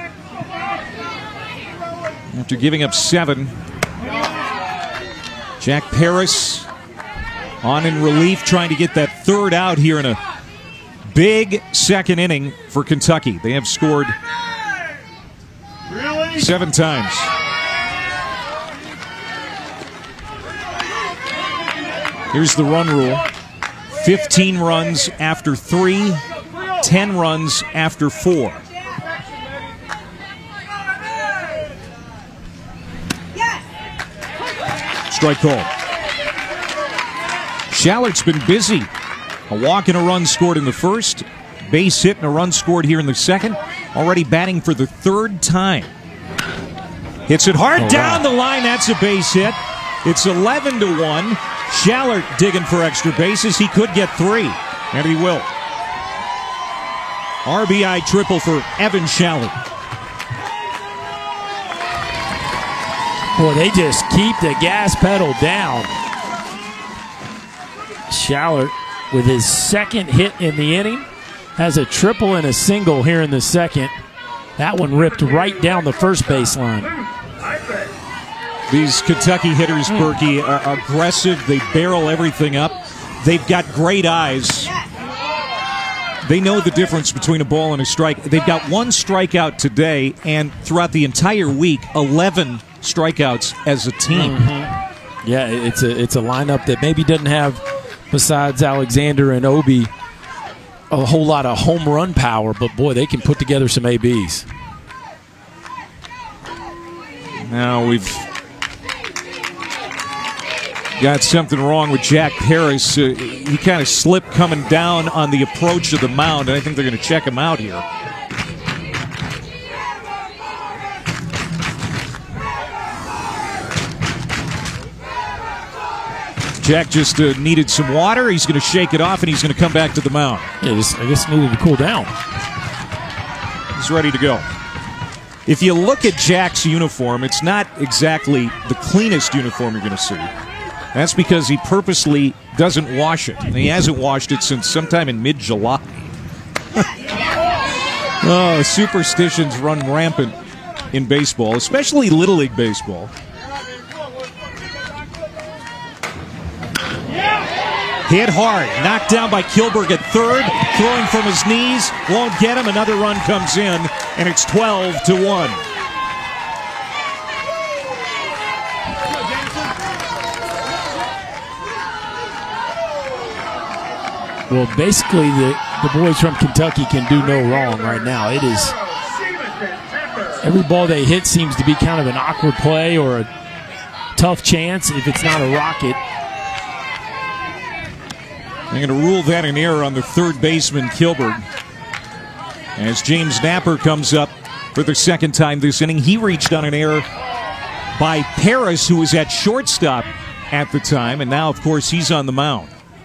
after giving up seven. Jack Paris on in relief, trying to get that third out here in a big second inning for Kentucky. They have scored seven times. Here's the run rule. fifteen runs after three, ten runs after four. Strike call. Schallert's been busy. A walk and a run scored in the first. Base hit and a run scored here in the second. Already batting for the third time. Hits it hard oh, down wow. the line. That's a base hit. It's eleven to one. Schallert digging for extra bases. He could get three, and he will. R B I triple for Evan Schallert. Boy, they just keep the gas pedal down. Schallert with his second hit in the inning. Has a triple and a single here in the second. That one ripped right down the first baseline. These Kentucky hitters, Berkey, are aggressive. They barrel everything up. They've got great eyes. They know the difference between a ball and a strike. They've got one strikeout today, and throughout the entire week, eleven strikeouts as a team. Mm-hmm. Yeah, it's a it's a lineup that maybe doesn't have, besides Alexander and Obi, a whole lot of home run power, but boy, they can put together some A Bs. Now we've got something wrong with Jack Paris. Uh, he kind of slipped coming down on the approach of the mound, and I think they're going to check him out here. Jack just uh, needed some water. He's going to shake it off, and he's going to come back to the mound. Yeah, just, I guess needed to cool down. He's ready to go. If you look at Jack's uniform, it's not exactly the cleanest uniform you're going to see. That's because he purposely doesn't wash it. And he hasn't washed it since sometime in mid-July. Oh, superstitions run rampant in baseball, especially Little League baseball. Hit hard, knocked down by Kilberg at third, throwing from his knees, won't get him. Another run comes in, and it's twelve to one. Well, basically, the, the boys from Kentucky can do no wrong right now. It is every ball they hit seems to be kind of an awkward play or a tough chance if it's not a rocket. They're going to rule that an error on the third baseman, Kilberg. As James Napper comes up for the second time this inning, he reached on an error by Paris, who was at shortstop at the time, and now, of course, he's on the mound.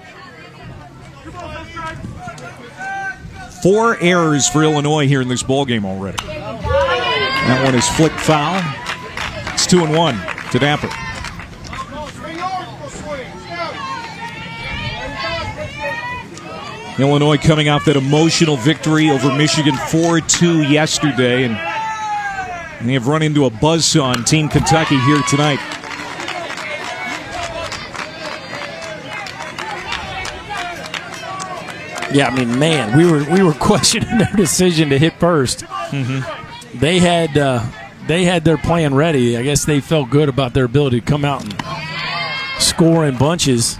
Four errors for Illinois here in this ballgame already. That one is flicked foul. It's two and one to Napper. Illinois coming off that emotional victory over Michigan four two yesterday, and they have run into a buzzsaw on Team Kentucky here tonight. Yeah, I mean, man, we were we were questioning their decision to hit first. Mm-hmm. They had uh, they had their plan ready. I guess they felt good about their ability to come out and score in bunches.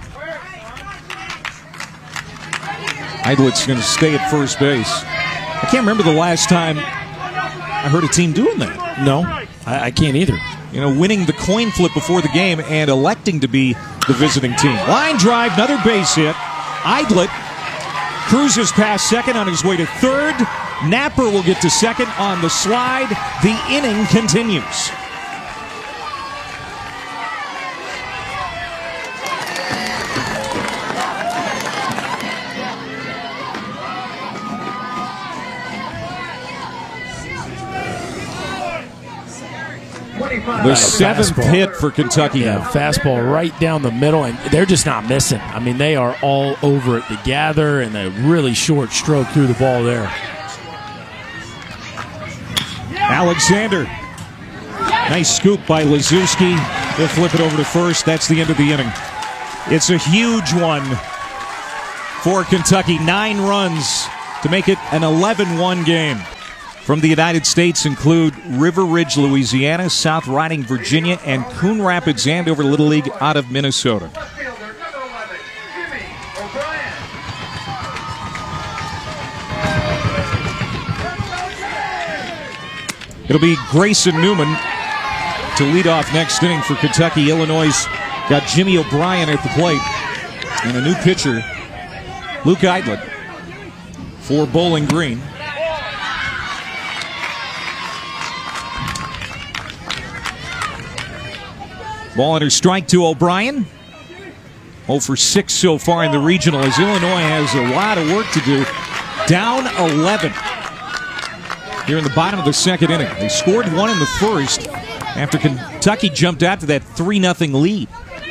Eidlet's going to stay at first base. I can't remember the last time I heard a team doing that. No, I, I can't either. You know, winning the coin flip before the game and electing to be the visiting team. Line drive, another base hit. Eidlet cruises past second on his way to third. Napper will get to second on the slide. The inning continues. The seventh fastball. hit for Kentucky. Yeah, fastball right down the middle, and they're just not missing. I mean, they are all over it together, and a really short stroke through the ball there. Alexander. Nice scoop by Lazuski. They'll flip it over to first. That's the end of the inning. It's a huge one for Kentucky. Nine runs to make it an eleven one game. From the United States include River Ridge, Louisiana, South Riding, Virginia, and Coon Rapids Andover Little League out of Minnesota. It'll be Grayson Newman to lead off next inning for Kentucky. Illinois got Jimmy O'Brien at the plate and a new pitcher, Luke Eidlet, for Bowling Green. Ball under strike to O'Brien. oh for six so far in the regional as Illinois has a lot of work to do. Down eleven here in the bottom of the second inning. They scored one in the first, after Kentucky jumped out to that three nothing lead.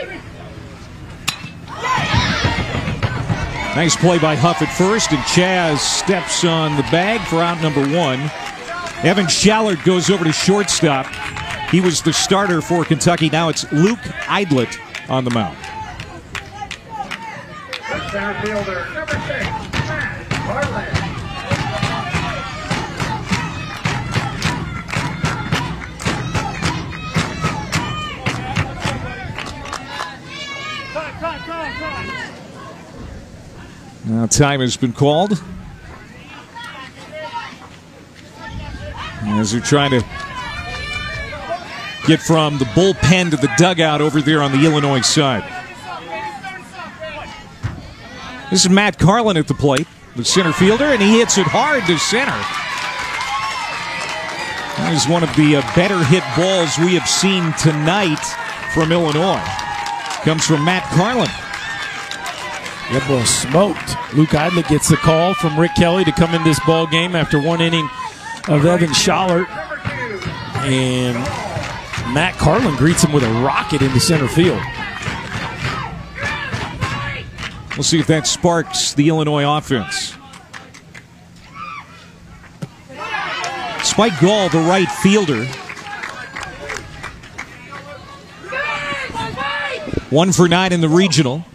Nice play by Huff at first, and Chaz steps on the bag for out number one. Evan Schallert goes over to shortstop. He was the starter for Kentucky. Now it's Luke Eidlet on the mound. Center fielder, number six, Matt Carlin. Now time has been called as they're trying to get from the bullpen to the dugout over there on the Illinois side. This is Matt Carlin at the plate, the center fielder, and he hits it hard to center. That is one of the uh, better hit balls we have seen tonight from Illinois. Comes from Matt Carlin. That ball smoked. Luke Eidlet gets the call from Rick Kelly to come in this ball game after one inning of Evan Schallert. And Matt Carlin greets him with a rocket into center field. We'll see if that sparks the Illinois offense. Spike Gall, the right fielder. One for nine in the regional.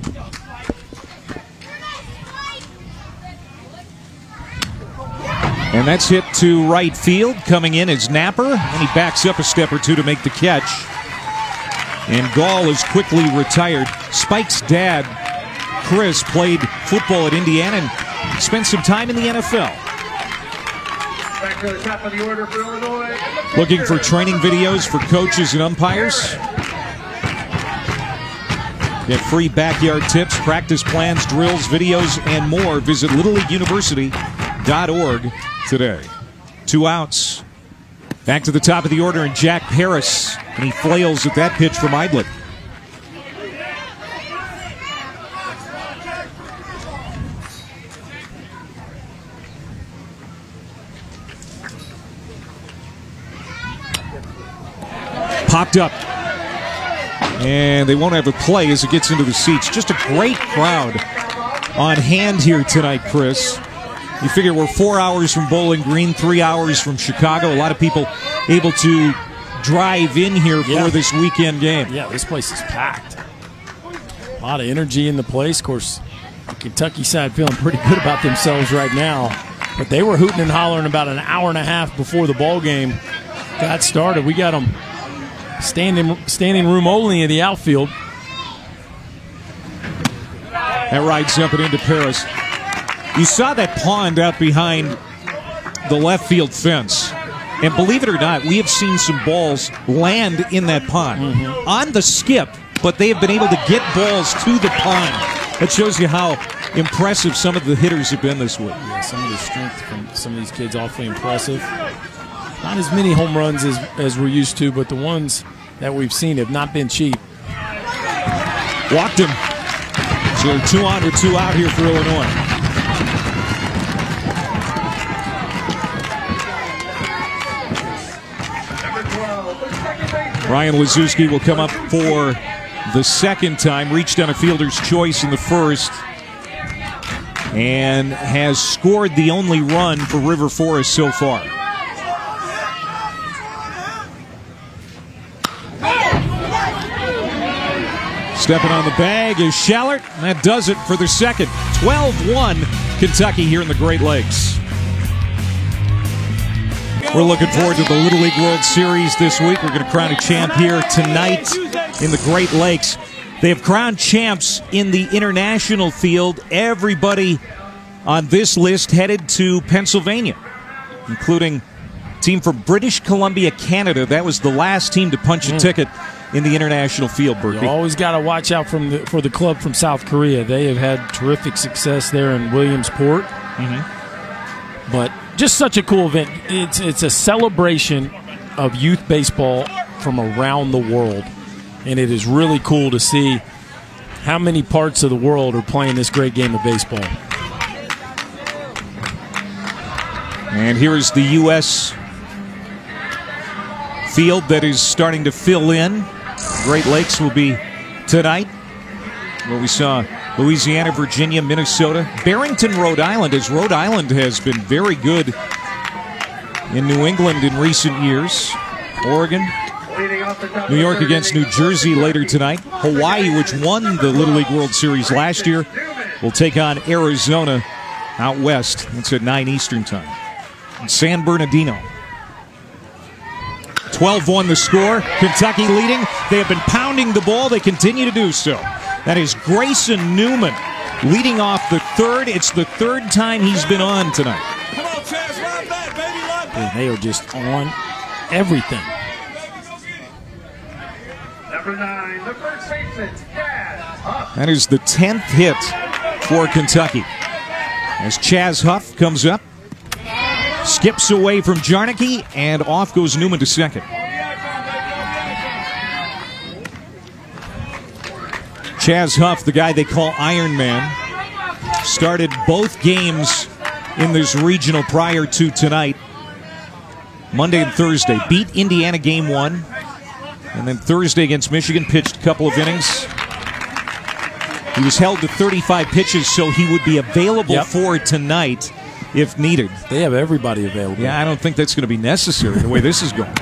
And that's hit to right field. Coming in is Napper, and he backs up a step or two to make the catch. And Gall is quickly retired. Spike's dad, Chris, played football at Indiana and spent some time in the N F L. Back to the top of the order for Illinois. Looking for training videos for coaches and umpires? Get free backyard tips, practice plans, drills, videos, and more. Visit little league university dot org today. Two outs. Back to the top of the order, and Jack Harris, and he flails at that pitch from Eidlet. Popped up. And they won't have a play as it gets into the seats. Just a great crowd on hand here tonight, Chris. You figure we're four hours from Bowling Green, three hours from Chicago. A lot of people able to drive in here for yeah. this weekend game. Yeah, this place is packed. A lot of energy in the place. Of course, the Kentucky side feeling pretty good about themselves right now. But they were hooting and hollering about an hour and a half before the ball game got started. We got them standing, standing room only in the outfield. That rides up and into Paris. You saw that pond out behind the left field fence. And believe it or not, we have seen some balls land in that pond mm-hmm. on the skip, but they have been able to get balls to the pond. That shows you how impressive some of the hitters have been this week. Yeah, some of the strength from some of these kids awfully impressive. Not as many home runs as, as we're used to, but the ones that we've seen have not been cheap. Walked him. So two on or two out here for Illinois. Ryan Lazuski will come up for the second time. Reached on a fielder's choice in the first. And has scored the only run for River Forest so far. Stepping on the bag is Schallert. And that does it for the second. twelve one Kentucky here in the Great Lakes. We're looking forward to the Little League World Series this week. We're going to crown a champ here tonight in the Great Lakes. They have crowned champs in the international field. Everybody on this list headed to Pennsylvania, including a team from British Columbia, Canada. That was the last team to punch a ticket in the international field, Berkey. You always got to watch out from the, for the club from South Korea. They have had terrific success there in Williamsport. Mm-hmm. But just such a cool event. It's it's a celebration of youth baseball from around the world. And it is really cool to see how many parts of the world are playing this great game of baseball. And here is the U S field that is starting to fill in. Great Lakes will be tonight. Where we saw Louisiana, Virginia, Minnesota, Barrington, Rhode Island, as Rhode Island has been very good in New England in recent years. Oregon, New York against New Jersey later tonight. Hawaii, which won the Little League World Series last year, will take on Arizona out west. It's at nine Eastern time. In San Bernardino. twelve one the score. Kentucky leading. They have been pounding the ball. They continue to do so. That is Grayson Newman leading off the third. It's the third time he's been on tonight. Come on, Chaz, ride back, baby, ride back. They are just on everything. Number nine, the first baseman, Chaz Huff. That is the tenth hit for Kentucky. As Chaz Huff comes up, skips away from Jarnicki, and off goes Newman to second. Chaz Huff, the guy they call Iron Man, started both games in this regional prior to tonight, Monday and Thursday. Beat Indiana game one, and then Thursday against Michigan pitched a couple of innings. He was held to thirty-five pitches, so he would be available yep. for tonight if needed. They have everybody available. Yeah, I don't think that's going to be necessary the way this is going.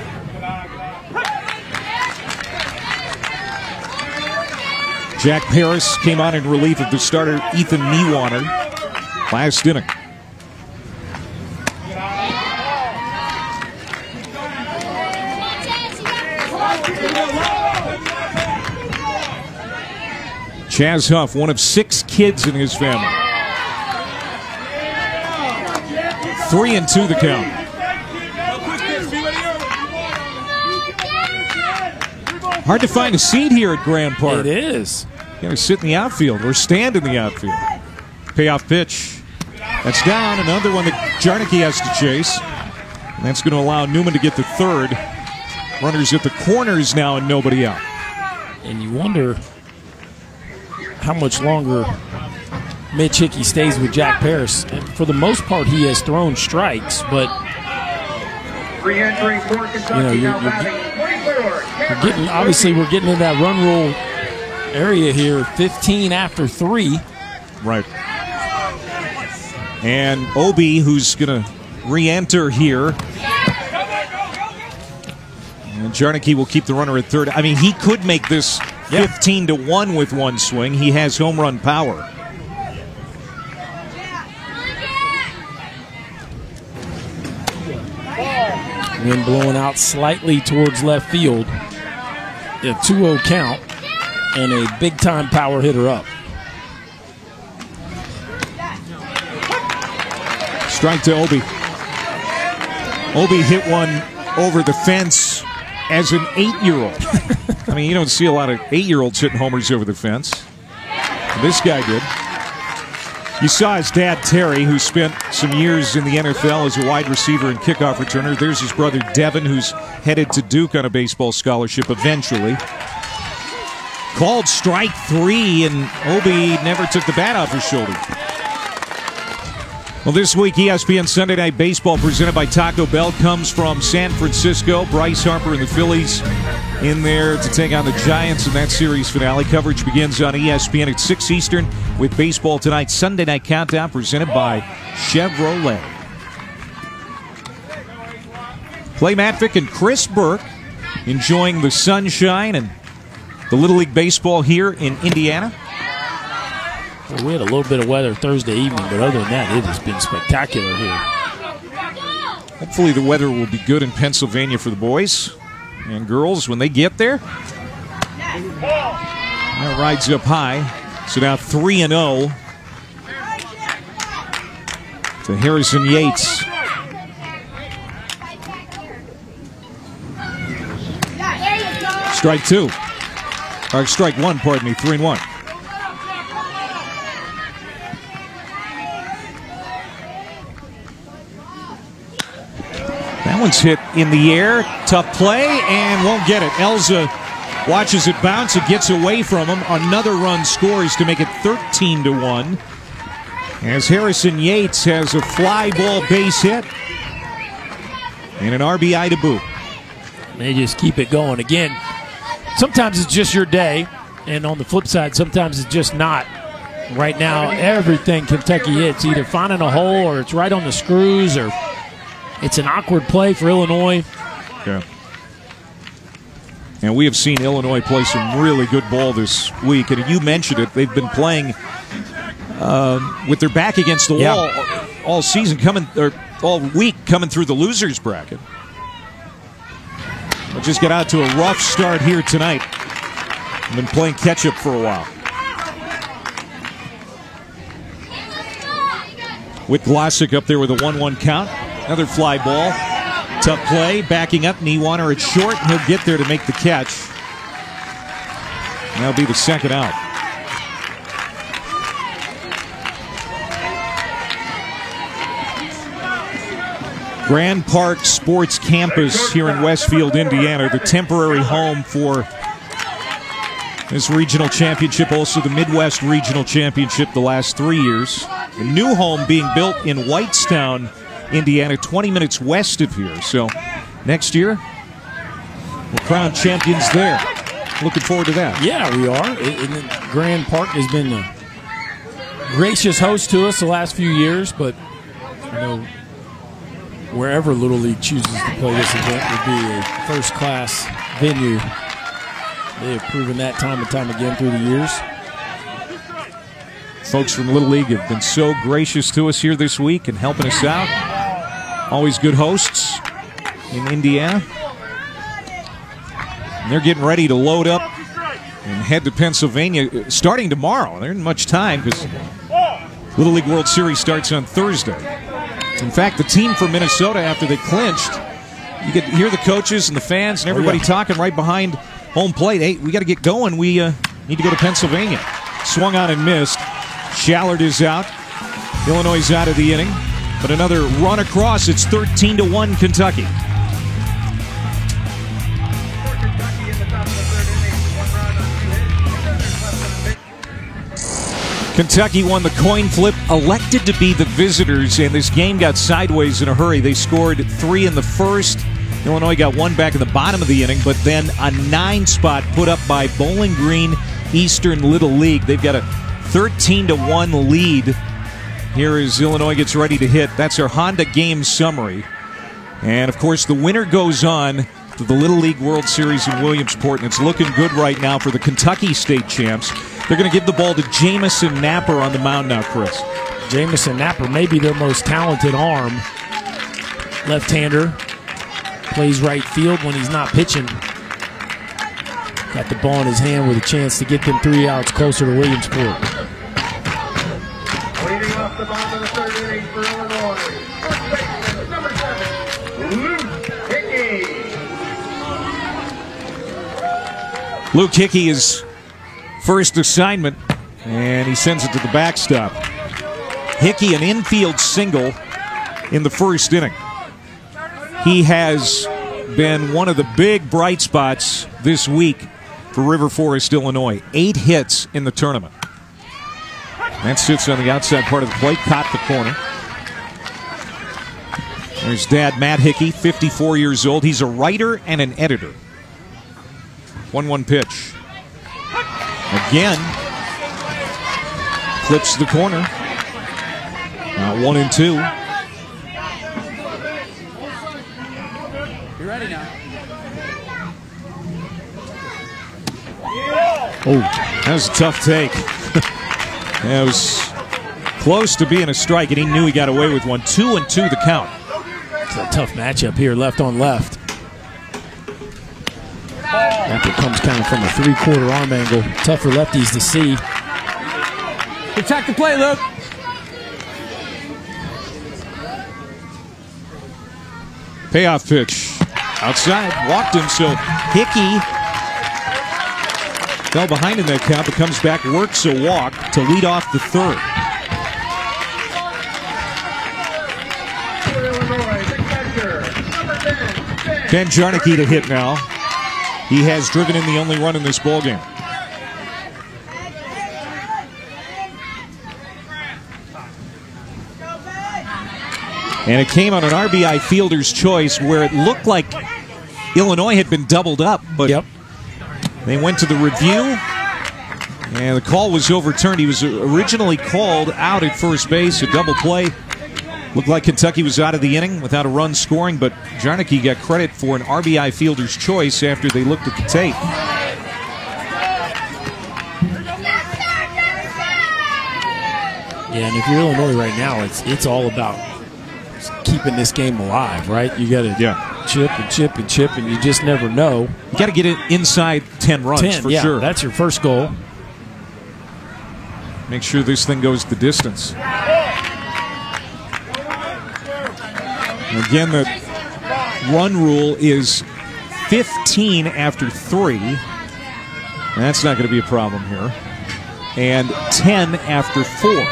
Jack Paris came on in relief of the starter Ethan Niewaner last inning. Chaz Huff, one of six kids in his family. Three and two the count. Hard to find a seat here at Grand Park. It is. You gotta sit in the outfield or stand in the outfield. Payoff pitch. That's down. Another one that Jarnicki has to chase. And that's going to allow Newman to get the third. Runners at the corners now and nobody out. And you wonder how much longer Mitch Hickey stays with Jack Paris. And for the most part, he has thrown strikes, but Re-entering for Kentucky, you know, you're, now you're, batting you're getting, obviously, we're getting in that run rule area here. fifteen after three. Right. And Obi, who's going to re-enter here. And Jarnicki will keep the runner at third. I mean, he could make this fifteen to one with one swing. He has home run power. Wind blowing out slightly towards left field. A two oh count and a big-time power hitter up. Strike to Obi. Obi hit one over the fence as an eight-year-old. I mean, you don't see a lot of eight-year-olds hitting homers over the fence. This guy did. You saw his dad, Terry, who spent some years in the N F L as a wide receiver and kickoff returner. There's his brother, Devin, who's headed to Duke on a baseball scholarship eventually. Called strike three, and Obi never took the bat off his shoulder. Well, this week, E S P N Sunday Night Baseball presented by Taco Bell comes from San Francisco. Bryce Harper and the Phillies in there to take on the Giants in that series finale. Coverage begins on E S P N at six Eastern with Baseball Tonight Sunday Night Countdown presented by Chevrolet. Clay Matvick and Chris Burke enjoying the sunshine and the Little League Baseball here in Indiana. Well, we had a little bit of weather Thursday evening, but other than that, it has been spectacular here. Hopefully the weather will be good in Pennsylvania for the boys and girls when they get there. That rides up high. So now three and oh to Harrison Yates. Strike two. Or strike one, pardon me, three and one. That one's hit in the air. Tough play and won't get it. Elza watches it bounce. It gets away from him. Another run scores to make it thirteen to one. As Harrison Yates has a fly ball base hit and an R B I to boot. They just keep it going. Again, sometimes it's just your day, and on the flip side, sometimes it's just not. Right now, everything Kentucky hits, either finding a hole or it's right on the screws or it's an awkward play for Illinois. Yeah. And we have seen Illinois play some really good ball this week. And you mentioned it, they've been playing uh, with their back against the yeah. wall all season, coming or all week, coming through the losers bracket. We'll just get out to a rough start here tonight. I've been playing catch-up for a while. With Glossick up there with a one one count. Another fly ball. Tough play. Backing up. Niewaner at short. He'll get there to make the catch. And that'll be the second out. Grand Park Sports Campus here in Westfield, Indiana. The temporary home for this regional championship. Also the Midwest Regional Championship the last three years. A new home being built in Whitestown, Indiana, twenty minutes west of here. So next year, we'll crown champions there. Looking forward to that. Yeah, we are. And Grand Park has been a gracious host to us the last few years, but you know, wherever Little League chooses to play this event would be a first-class venue. They have proven that time and time again through the years. Folks from Little League have been so gracious to us here this week and helping us out. Always good hosts in Indiana. And they're getting ready to load up and head to Pennsylvania starting tomorrow. There isn't much time because Little League World Series starts on Thursday. In fact, the team from Minnesota, after they clinched, you could hear the coaches and the fans and everybody oh, yeah. talking right behind home plate. Hey, we got to get going. We uh, need to go to Pennsylvania. Swung on and missed. Shallard is out. Illinois is out of the inning. But another run across. It's thirteen to one Kentucky. Kentucky won the coin flip, elected to be the visitors, and this game got sideways in a hurry. They scored three in the first. Illinois got one back in the bottom of the inning, but then a nine spot put up by Bowling Green Eastern Little League. They've got a thirteen to one lead. Here as Illinois gets ready to hit. That's our Honda game summary. And of course the winner goes on to the Little League World Series in Williamsport, and it's looking good right now for the Kentucky State champs. They're going to give the ball to Jamison Napper on the mound now, Chris. Jamison Napper may be their most talented arm. Left-hander. Plays right field when he's not pitching. Got the ball in his hand with a chance to get them three outs closer to Williamsport. Leading off the bottom of the third inning for Illinois, first baseman, number seven, Luke Hickey. Luke Hickey is first assignment, and he sends it to the backstop. Hickey, an infield single in the first inning. He has been one of the big bright spots this week for River Forest, Illinois. Eight hits in the tournament. That sits on the outside part of the plate, caught the corner. There's Dad, Matt Hickey, fifty-four years old. He's a writer and an editor. one one pitch. Again, clips the corner. Now one and two. You ready now? Oh, that was a tough take. That was close to being a strike, and he knew he got away with one. Two and two the count. It's a tough matchup here, left on left. After it comes kind of from a three-quarter arm angle. Tough for lefties to see. Protect the play, Luke. Payoff pitch. Outside. Walked him, so Hickey fell behind in that count, but comes back, works a walk to lead off the third. Ben Jarnicki to hit now. He has driven in the only run in this ballgame. And it came on an R B I fielder's choice where it looked like Illinois had been doubled up, but yep. they went to the review, and the call was overturned. He was originally called out at first base, a double play. Looked like Kentucky was out of the inning without a run scoring, but Jarnicki got credit for an R B I fielder's choice after they looked at the tape. Yeah, and if you're Illinois right now, it's it's all about keeping this game alive, right? You got to yeah. chip and chip and chip, and you just never know. You got to get it inside ten runs ten, for yeah, sure. That's your first goal. Make sure this thing goes the distance. Again, the run rule is fifteen after three. That's not going to be a problem here. And ten after four.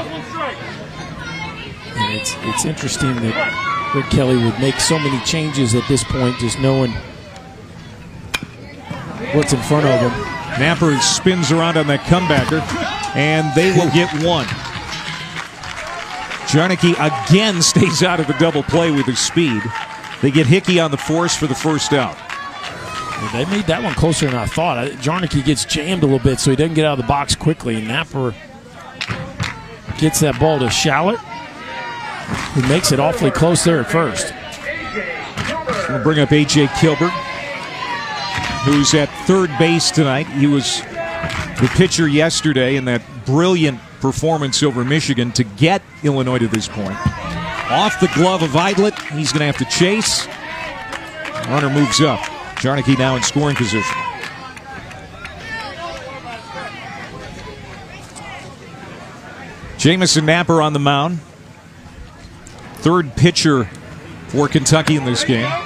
And it's it's interesting that Rick Kelly would make so many changes at this point, just knowing what's in front of him. Napper spins around on that comebacker, and they will get one. Jarnicki again stays out of the double play with his speed. They get Hickey on the force for the first out. Well, they made that one closer than I thought. Jarnicki gets jammed a little bit, so he doesn't get out of the box quickly. And Napper gets that ball to Shallot, who makes it awfully close there at first. We'll bring up A J Kilbert, who's at third base tonight. He was the pitcher yesterday in that brilliant performance over Michigan to get Illinois to this point. Off the glove of Eidlet, he's going to have to chase. Runner moves up. Jarnicki now in scoring position. Jamison Napper on the mound. Third pitcher for Kentucky in this game.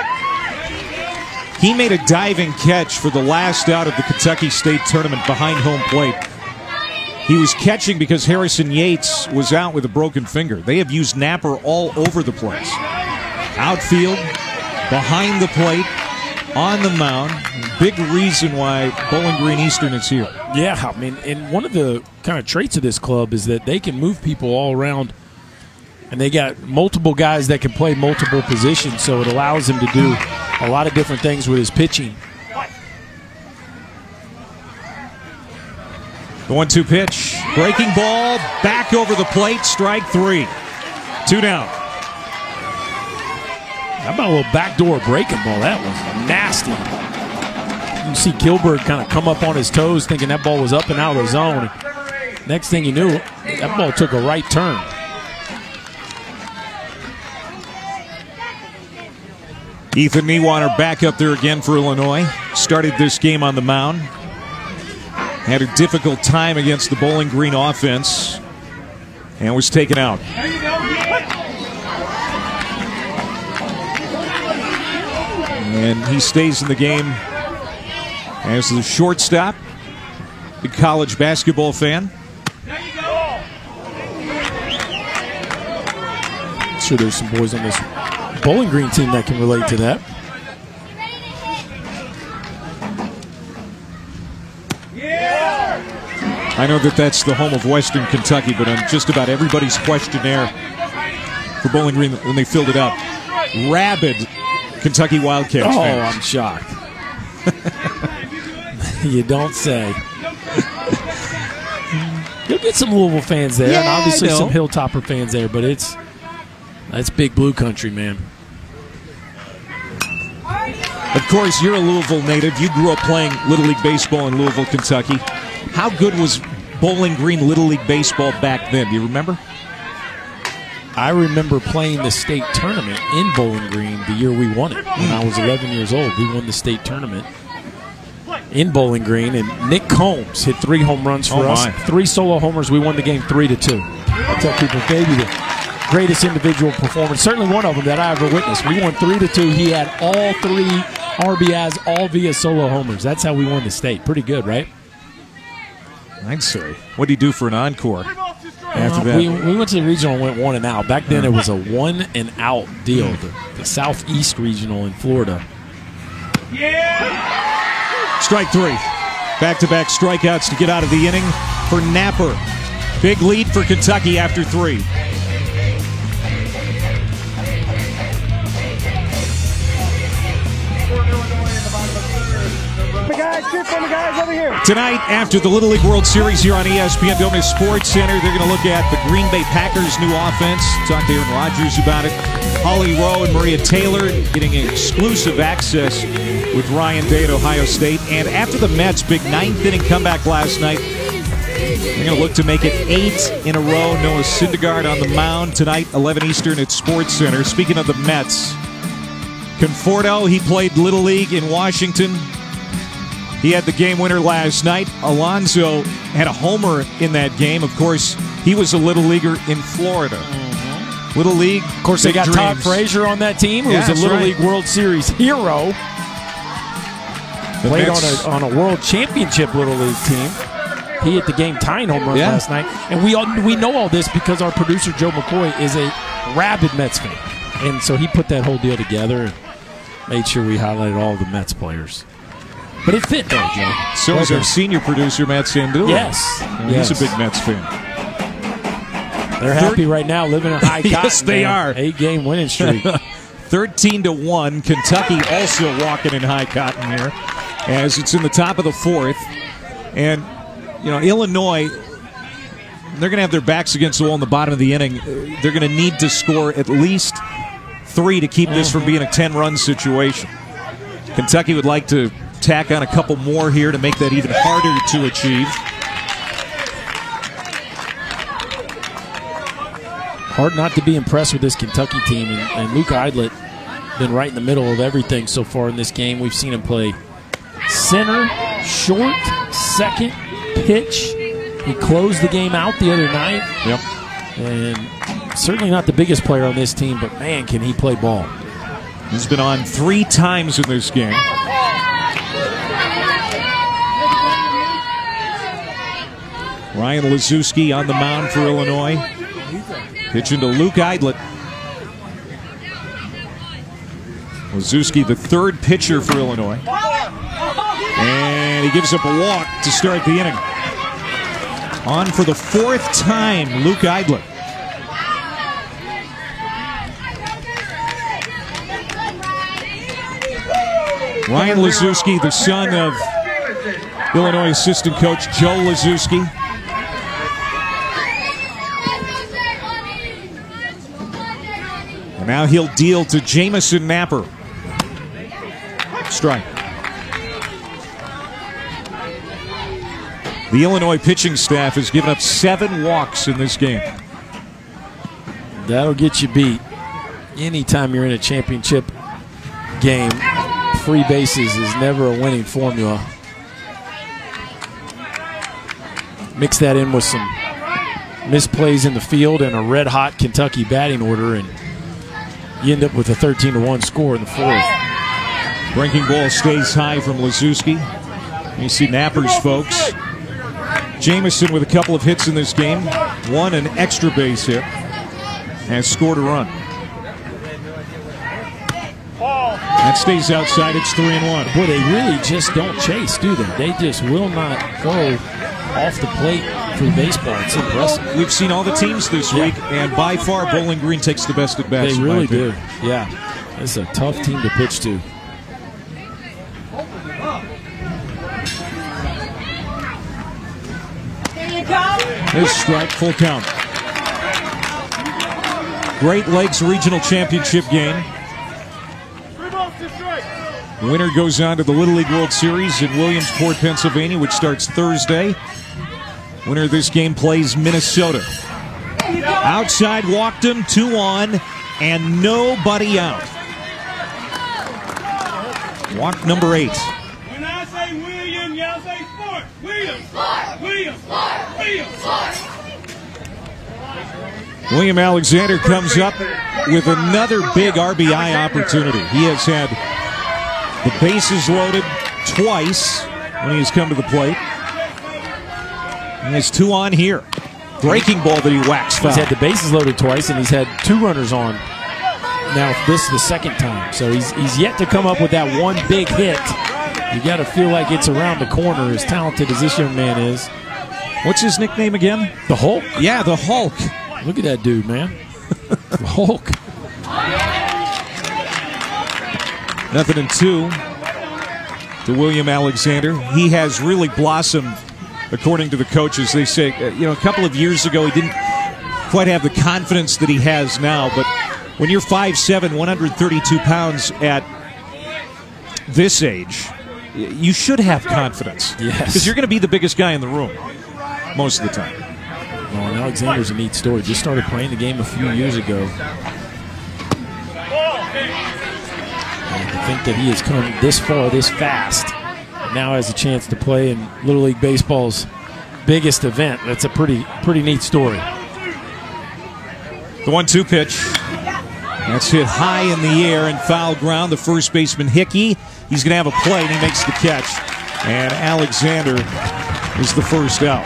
He made a diving catch for the last out of the Kentucky State Tournament behind home plate. He was catching because Harrison Yates was out with a broken finger. They have used Napper all over the place. Outfield, behind the plate, on the mound. Big reason why Bowling Green Eastern is here. Yeah, I mean, and one of the kind of traits of this club is that they can move people all around, and they got multiple guys that can play multiple positions, so it allows him to do a lot of different things with his pitching. The one two pitch. Breaking ball. Back over the plate. Strike three. Two down. How about a little backdoor breaking ball? That was nasty. You see Gilbert kind of come up on his toes thinking that ball was up and out of the zone. Next thing you knew, that ball took a right turn. Ethan Newater back up there again for Illinois. Started this game on the mound. Had a difficult time against the Bowling Green offense and was taken out. And he stays in the game as the shortstop. Big college basketball fan. I'm sure there's some boys on this Bowling Green team that can relate to that. I know that that's the home of Western Kentucky, but on just about everybody's questionnaire for Bowling Green when they filled it out, rabid Kentucky Wildcats Oh, fans. I'm shocked. You don't say. You'll get some Louisville fans there, Yeah, and obviously I know. some Hilltopper fans there, but it's that's big blue country, man. Of course, you're a Louisville native. You grew up playing Little League Baseball in Louisville, Kentucky. How good was Bowling Green Little League Baseball back then? Do you remember? I remember playing the state tournament in Bowling Green the year we won it. When I was eleven years old, we won the state tournament in Bowling Green, and Nick Combs hit three home runs for Oh, us. my. Three solo homers. We won the game three to two. I tell people, maybe the greatest individual performance, certainly one of them that I ever witnessed. We won three to two. He had all three R B Is, all via solo homers. That's how we won the state. Pretty good, right? I'd say. What did he do for an encore after Uh, that? we, we went to the regional and went one and out. Back then, it was a one and out deal. The, the Southeast Regional in Florida. Strike three. Back-to-back strikeouts to get out of the inning for Napper. Big lead for Kentucky after three. guys, cheer for me, guys, over here. Tonight, after the Little League World Series here on E S P N Don't Miss Sports Center, they're going to look at the Green Bay Packers' new offense. Talk to Aaron Rodgers about it. Holly Rowe and Maria Taylor getting exclusive access with Ryan Day at Ohio State. And after the Mets' big ninth-inning comeback last night, they're going to look to make it eight in a row. Noah Syndergaard on the mound tonight, eleven Eastern at Sports Center. Speaking of the Mets, Conforto, he played Little League in Washington. He had the game winner last night. Alonso had a homer in that game. Of course, he was a Little Leaguer in Florida. Mm-hmm. Little League, of course, they got dreams. Todd Frazier on that team, who yeah, was a Little right. League World Series hero. The Played Mets. on a, on a World Championship Little League team. He hit the game tying home run yeah. last night. And we all, we know all this because our producer, Joe McCoy, is a rabid Mets fan. And so he put that whole deal together and made sure we highlighted all the Mets players. But it fit, though, Joe. So is our senior producer, Matt Sandula. Yes. He's yes. a big Mets fan. They're happy right now living in high cotton. Yes, they man. are. Eight-game winning streak. thirteen to one. Kentucky also walking in high cotton here as it's in the top of the fourth. And, you know, Illinois, they're going to have their backs against the wall in the bottom of the inning. They're going to need to score at least three to keep this from being a ten-run situation. Kentucky would like to tack on a couple more here to make that even harder to achieve. Hard not to be impressed with this Kentucky team. And, and Luke Eidlet been right in the middle of everything so far in this game. We've seen him play center, short, second, pitch. He closed the game out the other night. Yep. And certainly not the biggest player on this team, but man, can he play ball. He's been on three times in this game. Ryan Lazuski on the mound for Illinois. Pitching to Luke Eidlet. Lazuski, the third pitcher for Illinois. And he gives up a walk to start the inning. On for the fourth time, Luke Eidlet. Ryan Lazuski, the son of Illinois assistant coach Joe Lazuski. And now he'll deal to Jamison Napper. Strike. The Illinois pitching staff has given up seven walks in this game. That'll get you beat. Anytime you're in a championship game, free bases is never a winning formula. Mix that in with some misplays in the field and a red-hot Kentucky batting order, and you end up with a thirteen to one score in the fourth. Breaking ball stays high from Lazuski. You see Napper's folks. Jamison with a couple of hits in this game. One an extra base hit. Has scored a run. That stays outside. It's three and one. Boy, they really just don't chase, do they? They just will not go off the plate for baseball. It's impressive. We've seen all the teams this yeah. week, and by far Bowling Green takes the best at bats. They really do. Yeah. It's a tough team to pitch to. This strike, full count. Great Lakes Regional Championship game. Winner goes on to the Little League World Series in Williamsport, Pennsylvania, which starts Thursday. Winner of this game plays Minnesota. Outside walked him, two on, and nobody out. Walk number eight. When I say William, y'all say Sport. William, Sport. William, Sport. William, Sport. William Alexander comes up with another big R B I opportunity. He has had the bases loaded twice when he has come to the plate. He has two on here. Breaking ball that he whacks foul. He's had the bases loaded twice, and he's had two runners on. Now this is the second time, so he's he's yet to come up with that one big hit. You got to feel like it's around the corner, as talented as this young man is. What's his nickname again? The Hulk? Yeah, the Hulk. Look at that dude, man. The Hulk. Nothing in two. to William Alexander. He has really blossomed, according to the coaches. They say, you know, a couple of years ago he didn't quite have the confidence that he has now, but when you're five seven, one hundred thirty-two pounds at this age, you should have confidence. Yes. Because you're going to be the biggest guy in the room most of the time. Well, and Alexander's a neat story. Just started playing the game a few years ago. And to think that he has come this far, this fast, now has a chance to play in Little League Baseball's biggest event. That's a pretty, pretty neat story. The one two pitch. That's hit high in the air and foul ground. The first baseman, Hickey, he's going to have a play, and he makes the catch. And Alexander is the first out.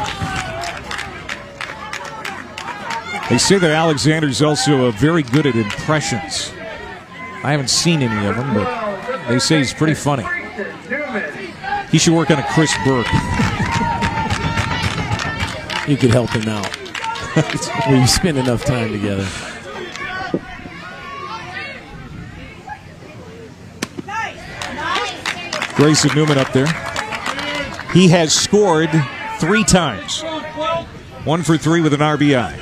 They say that Alexander's also uh, very good at impressions. I haven't seen any of them, but they say he's pretty funny. He should work on a Chris Burke. You could help him out. We spend enough time together. Grayson Newman up there. He has scored three times. One for three with an R B I.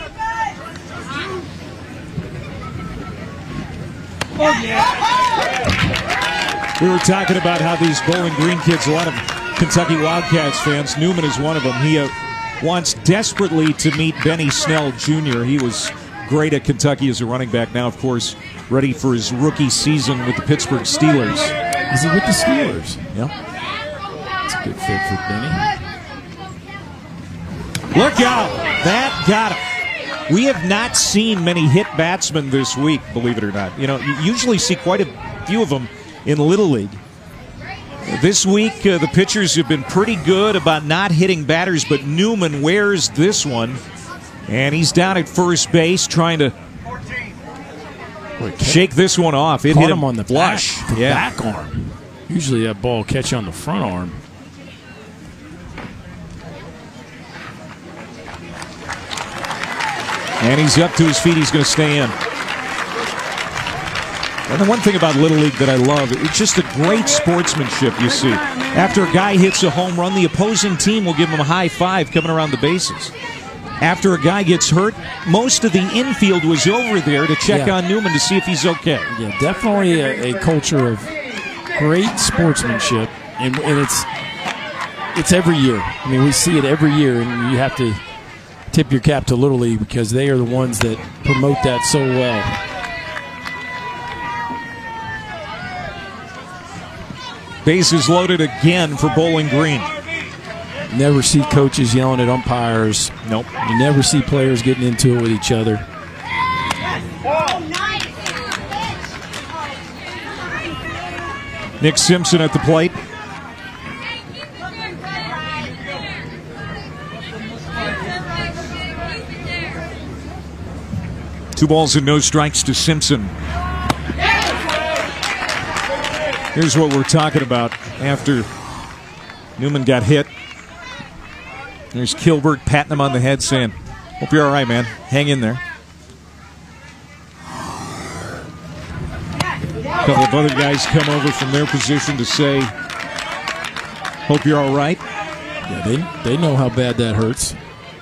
We were talking about how these Bowling Green kids, a lot of Kentucky Wildcats fans, Newman is one of them. He uh, wants desperately to meet Benny Snell Junior He was great at Kentucky as a running back. Now, of course, ready for his rookie season with the Pittsburgh Steelers. Is he with the Steelers? Yeah. That's a good fit for Benny. Look out! That got him. We have not seen many hit batsmen this week, believe it or not. You know, you usually see quite a few of them in Little League. This week, uh, the pitchers have been pretty good about not hitting batters, but Newman wears this one, and he's down at first base trying to shake this one off. It Caught hit him on the flush. back, the yeah. back arm. Usually that ball catch on the front arm. And he's up to his feet. He's going to stay in. And the one thing about Little League that I love, it's just a great sportsmanship you see. After a guy hits a home run, the opposing team will give him a high five coming around the bases. After a guy gets hurt, most of the infield was over there to check Yeah. on Newman to see if he's okay. Yeah, definitely a, a culture of great sportsmanship, and, and it's it's every year. I mean, we see it every year, and you have to tip your cap to Little League because they are the ones that promote that so well. Bases loaded again for Bowling Green. Never see coaches yelling at umpires. Nope. You never see players getting into it with each other. Nick Simpson at the plate. Two balls and no strikes to Simpson. Here's what we're talking about after Newman got hit. There's Kilbert patting him on the head saying, "Hope you're all right, man. Hang in there." A couple of other guys come over from their position to say, "Hope you're all right." Yeah, they, they know how bad that hurts.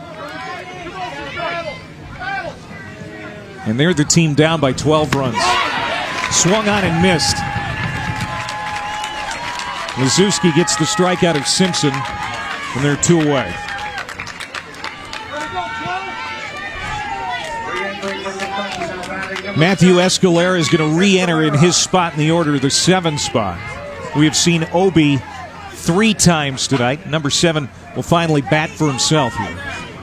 And they're the team down by twelve runs. Swung on and missed. Lazuski gets the strikeout of Simpson, and they're two away. Matthew Escalera is going to re-enter in his spot in the order, the seven spot. We have seen Obi three times tonight. Number seven will finally bat for himself here.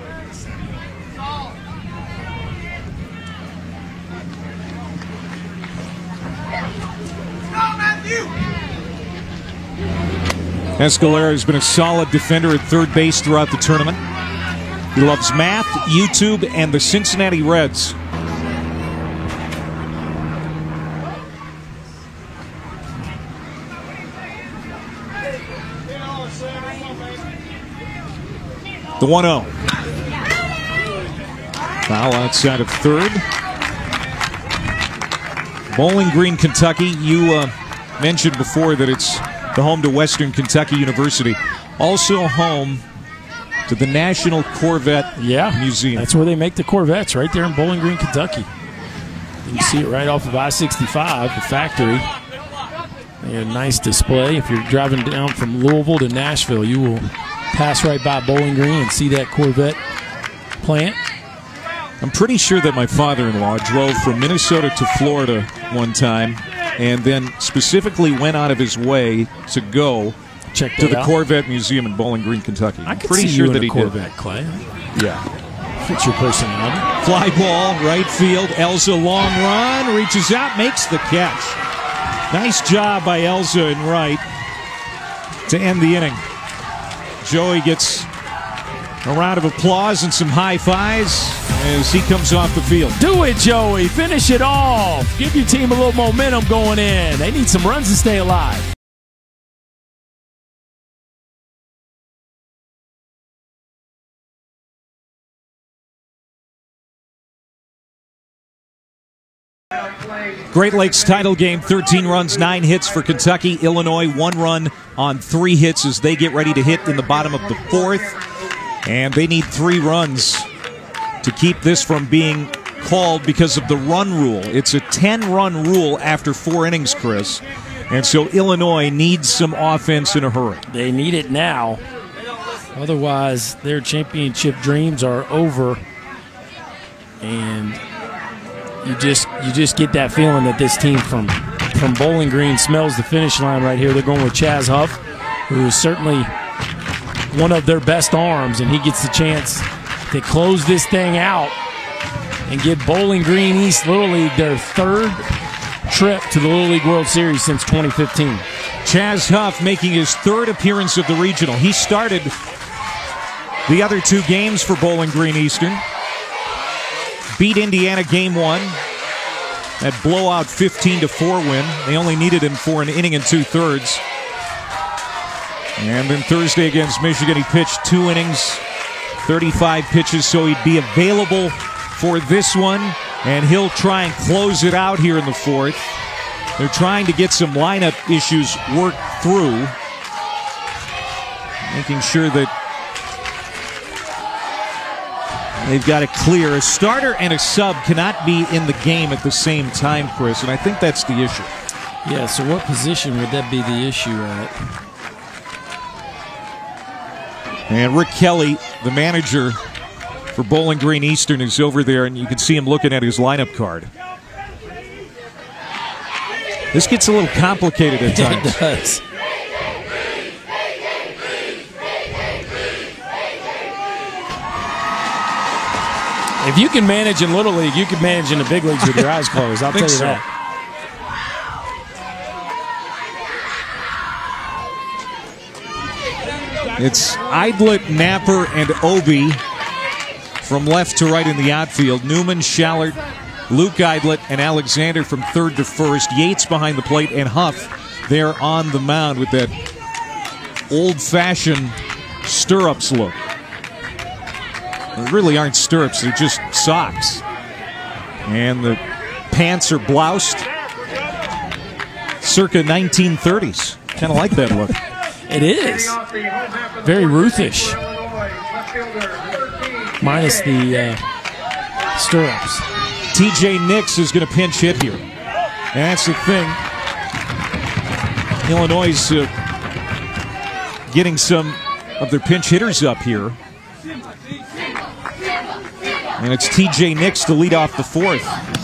Escalera has been a solid defender at third base throughout the tournament. He loves math, YouTube, and the Cincinnati Reds. The one oh. Foul outside of third. Bowling Green, Kentucky. You uh, mentioned before that it's the home to Western Kentucky University. Also home to the National Corvette yeah, Museum. That's where they make the Corvettes, right there in Bowling Green, Kentucky. You can see it right off of I sixty-five, the factory. They had a nice display. If you're driving down from Louisville to Nashville, you will pass right by Bowling Green and see that Corvette plant. I'm pretty sure that my father-in-law drove from Minnesota to Florida one time and then specifically went out of his way to go Check to the out. Corvette Museum in Bowling Green, Kentucky. I I'm could pretty see sure you that in a he Corvette, did. Clay. Yeah. Fits your personality. Fly ball, right field. Elza long run, reaches out, makes the catch. Nice job by Elza in right to end the inning. Joey gets a round of applause and some high fives as he comes off the field. Do it, Joey. Finish it off. Give your team a little momentum going in. They need some runs to stay alive. Great Lakes title game, thirteen runs, nine hits for Kentucky. Illinois, one run on three hits as they get ready to hit in the bottom of the fourth. And they need three runs to keep this from being called because of the run rule. It's a ten-run rule after four innings, Chris. And so Illinois needs some offense in a hurry. They need it now. Otherwise, their championship dreams are over. And you just you just get that feeling that this team from, from Bowling Green smells the finish line right here. They're going with Chaz Huff, who is certainly one of their best arms, and he gets the chance to close this thing out and give Bowling Green East Little League their third trip to the Little League World Series since twenty fifteen. Chaz Huff making his third appearance of the regional. He started the other two games for Bowling Green Eastern. Beat Indiana game one. That blowout fifteen to four win. They only needed him for an inning and two-thirds. And then Thursday against Michigan, he pitched two innings, thirty-five pitches, so he'd be available for this one. And he'll try and close it out here in the fourth. They're trying to get some lineup issues worked through, making sure that they've got it clear. A starter and a sub cannot be in the game at the same time, Chris, and I think that's the issue. Yeah, so what position would that be the issue at? And Rick Kelly, the manager for Bowling Green Eastern, is over there, and you can see him looking at his lineup card. This gets a little complicated at times. It does. If you can manage in Little League, you can manage in the big leagues with your eyes closed. I'll tell you so. that. It's Eidlet, Napper, and Obi from left to right in the outfield. Newman, Shallert, Luke Eidlet, and Alexander from third to first. Yates behind the plate, and Huff there on the mound with that old-fashioned stirrups look. They really aren't stirrups, they're just socks. And the pants are bloused circa nineteen thirties. Kind of like that look. It is. Very Ruthish. Minus the uh, stirrups. T J Nix is going to pinch hit here. And that's the thing. Illinois is uh, getting some of their pinch hitters up here. And it's T J Nix to lead off the fourth.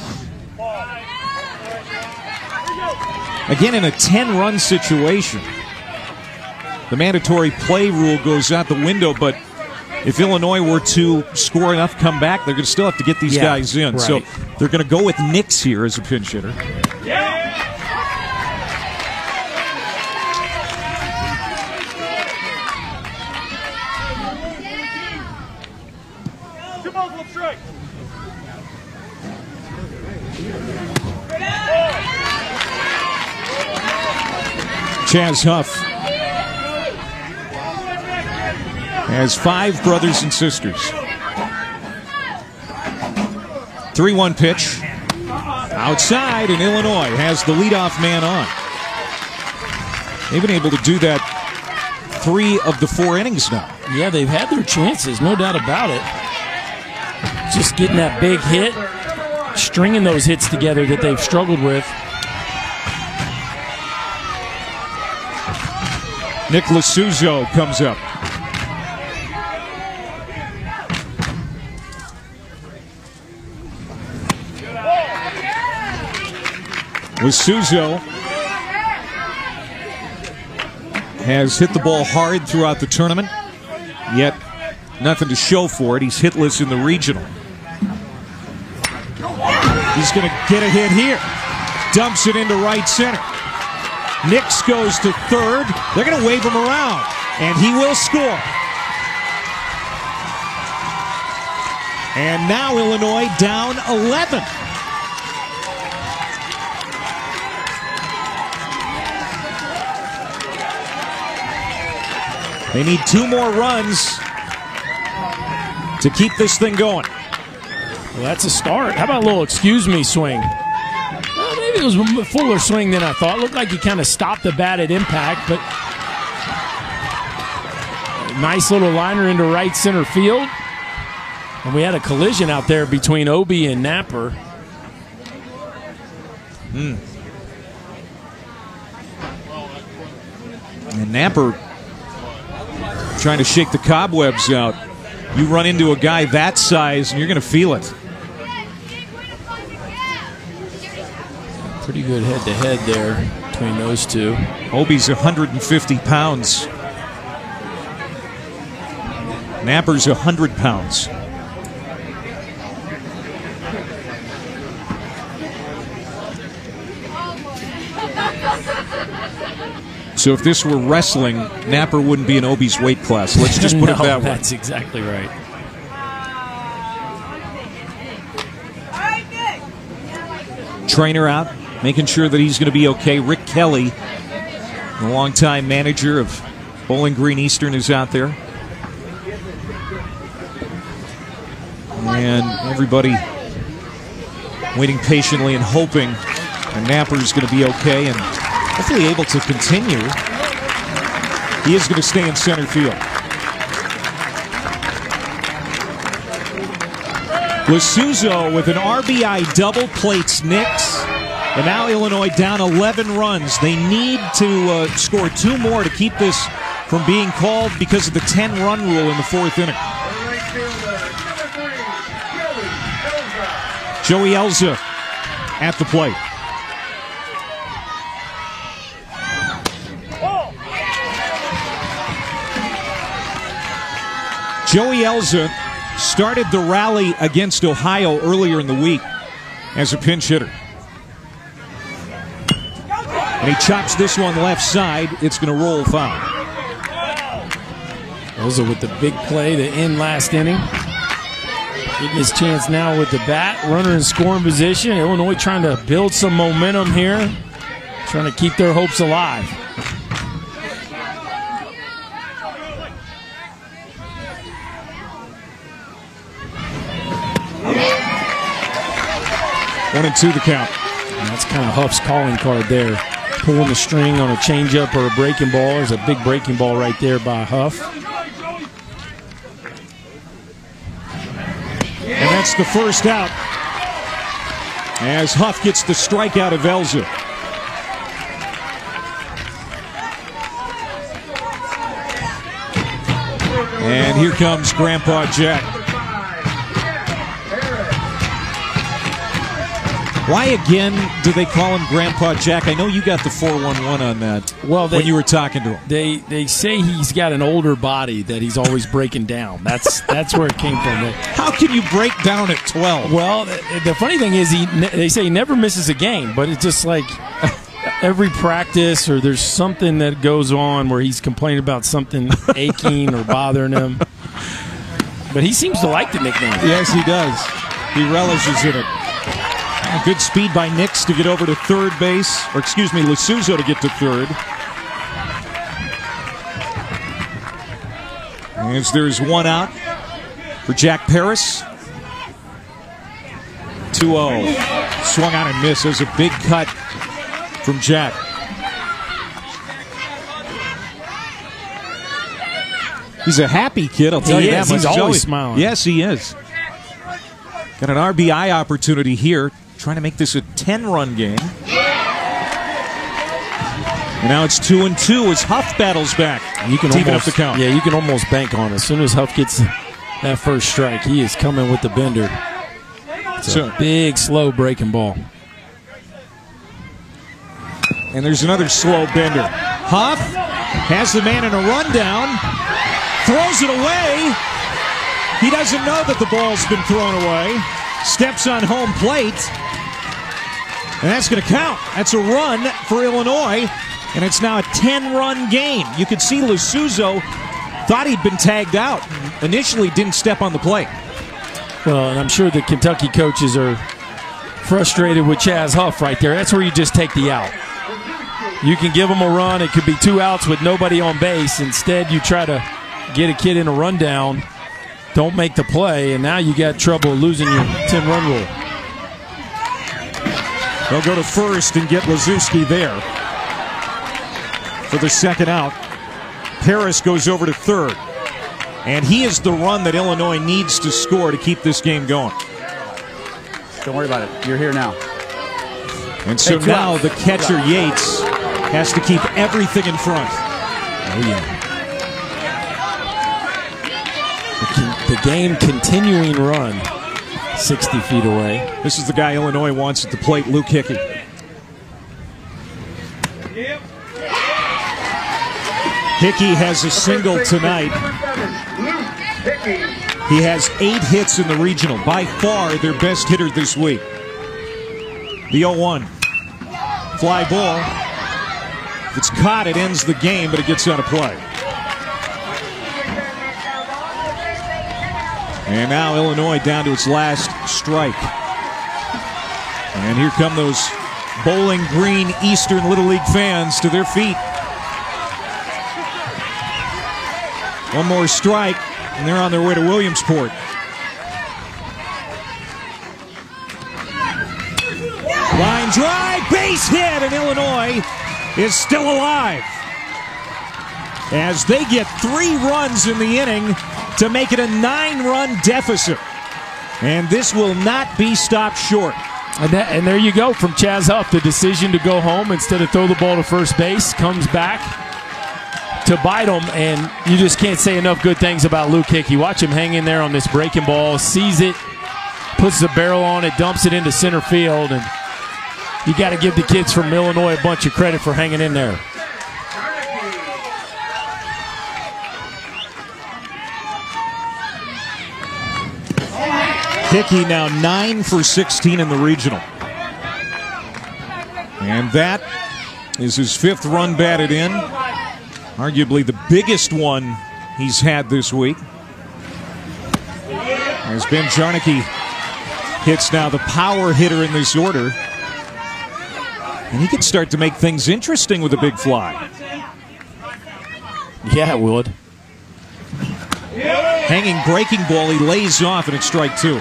Again, in a ten-run situation, the mandatory play rule goes out the window, but if Illinois were to score enough come back, they're going to still have to get these yeah, guys in. Right. So they're going to go with Nix here as a pinch hitter. Chaz Huff has five brothers and sisters. three one pitch. Outside, and Illinois has the leadoff man on. They've been able to do that three of the four innings now. Yeah, they've had their chances, no doubt about it. Just getting that big hit, stringing those hits together that they've struggled with. Nick Lasuzo comes up. Lasuzo has hit the ball hard throughout the tournament, yet nothing to show for it. He's hitless in the regional. He's going to get a hit here. Dumps it into right center. Nix goes to third. They're going to wave him around, and he will score. And now Illinois down eleven. They need two more runs to keep this thing going. Well, that's a start. How about a little excuse me swing? Well, maybe it was a fuller swing than I thought. It looked like he kind of stopped the bat at impact, but nice little liner into right center field. And we had a collision out there between Obi and Napper. Hmm. And Napper trying to shake the cobwebs out. You run into a guy that size, and you're going to feel it. Pretty good head-to-head there between those two. Obi's one hundred fifty pounds. Napper's one hundred pounds. So if this were wrestling, Napper wouldn't be in Obi's weight class. Let's just put no, it that way. That's exactly right. Trainer out, making sure that he's going to be okay. Rick Kelly, the longtime manager of Bowling Green Eastern, is out there. And everybody waiting patiently and hoping that Napper's going to be okay and hopefully able to continue. He is going to stay in center field. Lasuzo with an R B I double plates Nix. And now Illinois down eleven runs. They need to uh, score two more to keep this from being called because of the ten-run rule in the fourth inning. Joey Elza at the plate. Joey Elza started the rally against Ohio earlier in the week as a pinch hitter. And he chops this one left side. It's going to roll foul. Elza with the big play to end last inning. Getting his chance now with the bat. Runner in scoring position. Illinois trying to build some momentum here. Trying to keep their hopes alive. One and two the count. And that's kind of Huff's calling card there. Pulling the string on a changeup or a breaking ball. There's a big breaking ball right there by Huff. And that's the first out as Huff gets the strikeout of Elza. And here comes Grandpa Jack. Why again do they call him Grandpa Jack? I know you got the four one one on that well, they, when you were talking to him. They they say he's got an older body that he's always breaking down. That's that's where it came from. How can you break down at twelve? Well, the funny thing is he they say he never misses a game, but it's just like every practice or there's something that goes on where he's complaining about something aching or bothering him. But he seems to like the nickname. Yes, he does. He relishes in it. Good speed by Nix to get over to third base, or excuse me, Lasuzo to get to third. As there's one out for Jack Paris. two oh. Swung on and missed. There's a big cut from Jack. He's a happy kid, I'll tell he you is. that much. He's always Joey. smiling. Yes, he is. Got an R B I opportunity here, trying to make this a ten-run game. And now it's two and two as Huff battles back. You can to even almost, up the count. Yeah, you can almost bank on it. As soon as Huff gets that first strike, he is coming with the bender. It's So- a big, slow breaking ball. And there's another slow bender. Huff has the man in a rundown, throws it away. He doesn't know that the ball's been thrown away. Steps on home plate. And that's going to count. That's a run for Illinois. And it's now a ten-run game. You could see Lusuzo thought he'd been tagged out. Initially didn't step on the plate. Well, and I'm sure the Kentucky coaches are frustrated with Chaz Huff right there. That's where you just take the out. You can give them a run. It could be two outs with nobody on base. Instead, you try to get a kid in a rundown, don't make the play, and now you got trouble losing your ten-run rule. They'll go to first and get Lazuski there for the second out. Paris goes over to third. And he is the run that Illinois needs to score to keep this game going. Don't worry about it. You're here now. And so Hey, now twelve. the catcher, Yates, has to keep everything in front. Oh, yeah. The, the game continuing run, sixty feet away. This is the guy Illinois wants at the plate, Luke Hickey. Hickey has a single tonight. He has eight hits in the regional, by far their best hitter this week. The oh one. Fly ball. If it's caught, it ends the game, but it gets out of play. And now Illinois down to its last strike. And here come those Bowling Green Eastern Little League fans to their feet. One more strike, and they're on their way to Williamsport. Line drive, base hit, and Illinois is still alive as they get three runs in the inning to make it a nine-run deficit. And this will not be stopped short. And, that, and there you go from Chaz Huff. The decision to go home instead of throw the ball to first base comes back to bite him, and you just can't say enough good things about Luke Hickey. Watch him hang in there on this breaking ball, sees it, puts the barrel on it, dumps it into center field, and you got to give the kids from Illinois a bunch of credit for hanging in there. Hickey now nine for sixteen in the regional. And that is his fifth run batted in. Arguably the biggest one he's had this week. As Ben Jarnicki hits now the power hitter in this order. And he can start to make things interesting with a big fly. Yeah, it would. Hanging breaking ball, he lays off, and it's strike two.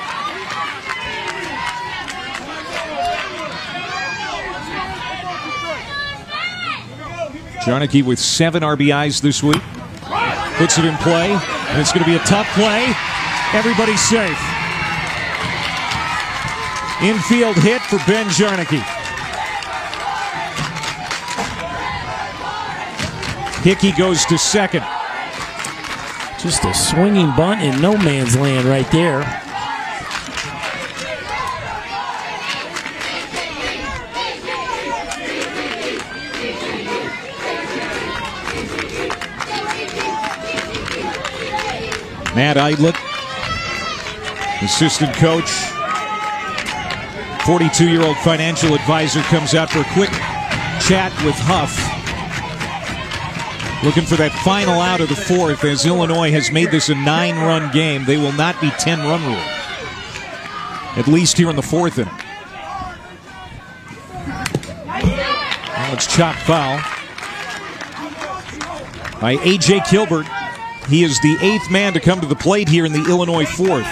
Jarnicki with seven R B Is this week. Puts it in play, and it's going to be a tough play. Everybody's safe. Infield hit for Ben Jarnicki. Hickey goes to second. Just a swinging bunt in no man's land right there. Matt Eidlet, assistant coach, forty-two-year-old financial advisor, comes out for a quick chat with Huff. Looking for that final out of the fourth, as Illinois has made this a nine-run game. They will not be ten-run rule, at least here in the fourth inning. Well, it's chopped foul by A J Kilbert. He is the eighth man to come to the plate here in the Illinois fourth.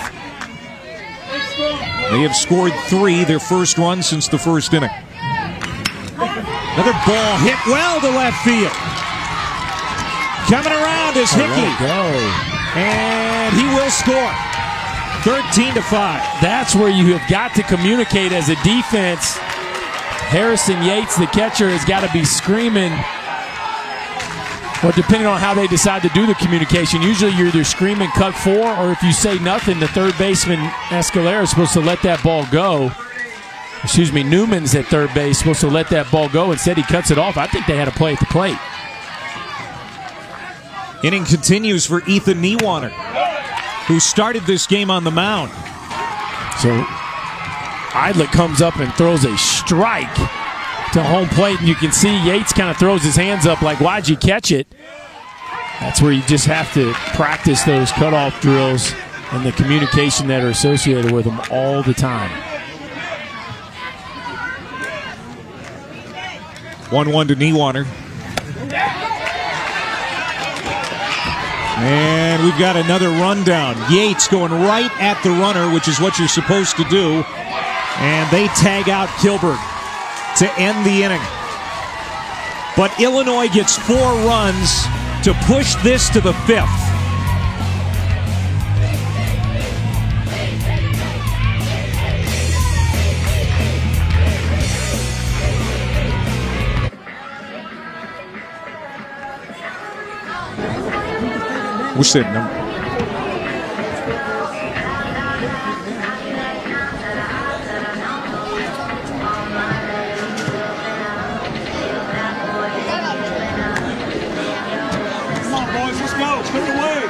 They have scored three, their first run since the first inning. Another ball hit well to left field. coming around is Hickey. Go. And he will score. thirteen to five. That's where you have got to communicate as a defense. Harrison Yates, the catcher, has got to be screaming. Well, depending on how they decide to do the communication, usually you're either screaming cut four, or if you say nothing, the third baseman, Escalera, is supposed to let that ball go. Excuse me, Newman's at third base, supposed to let that ball go. Instead, he cuts it off. I think they had a play at the plate. Inning continues for Ethan Niewaner, who started this game on the mound. So Eidlich comes up and throws a strike to home plate, and you can see Yates kind of throws his hands up like, why'd you catch it? That's where you just have to practice those cutoff drills and the communication that are associated with them all the time. one one to Niewaner. And we've got another rundown. Yates going right at the runner, which is what you're supposed to do. And they tag out Kilberg to end the inning. But Illinois gets four runs to push this to the fifth. What's that number? Come on, boys, let's go. Put it away.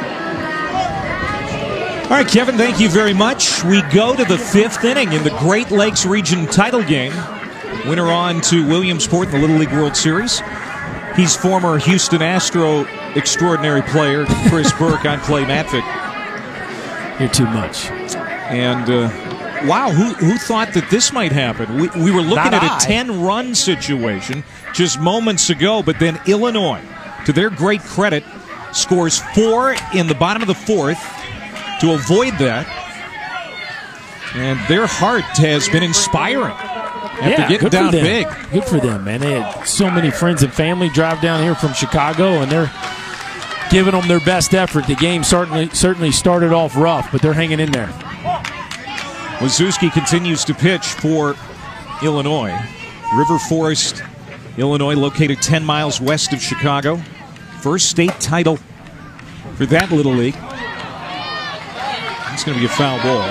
All right, Kevin, thank you very much. We go to the fifth inning in the Great Lakes Region title game. Winner on to Williamsport in the Little League World Series. He's former Houston Astro extraordinary player Chris Burke. On Clay Matvick. You're too much. And uh, wow, who who thought that this might happen? We, we were looking Not at I. a ten-run situation just moments ago, but then Illinois, to their great credit, scores four in the bottom of the fourth to avoid that. And their heart has been inspiring after Yeah, getting good down for them. big. Good for them, man. They had so many friends and family drive down here from Chicago, and they're giving them their best effort. The game certainly certainly started off rough, but they're hanging in there. Wazewski continues to pitch for Illinois. River Forest, Illinois, located ten miles west of Chicago. First state title for that Little League. It's going to be a foul ball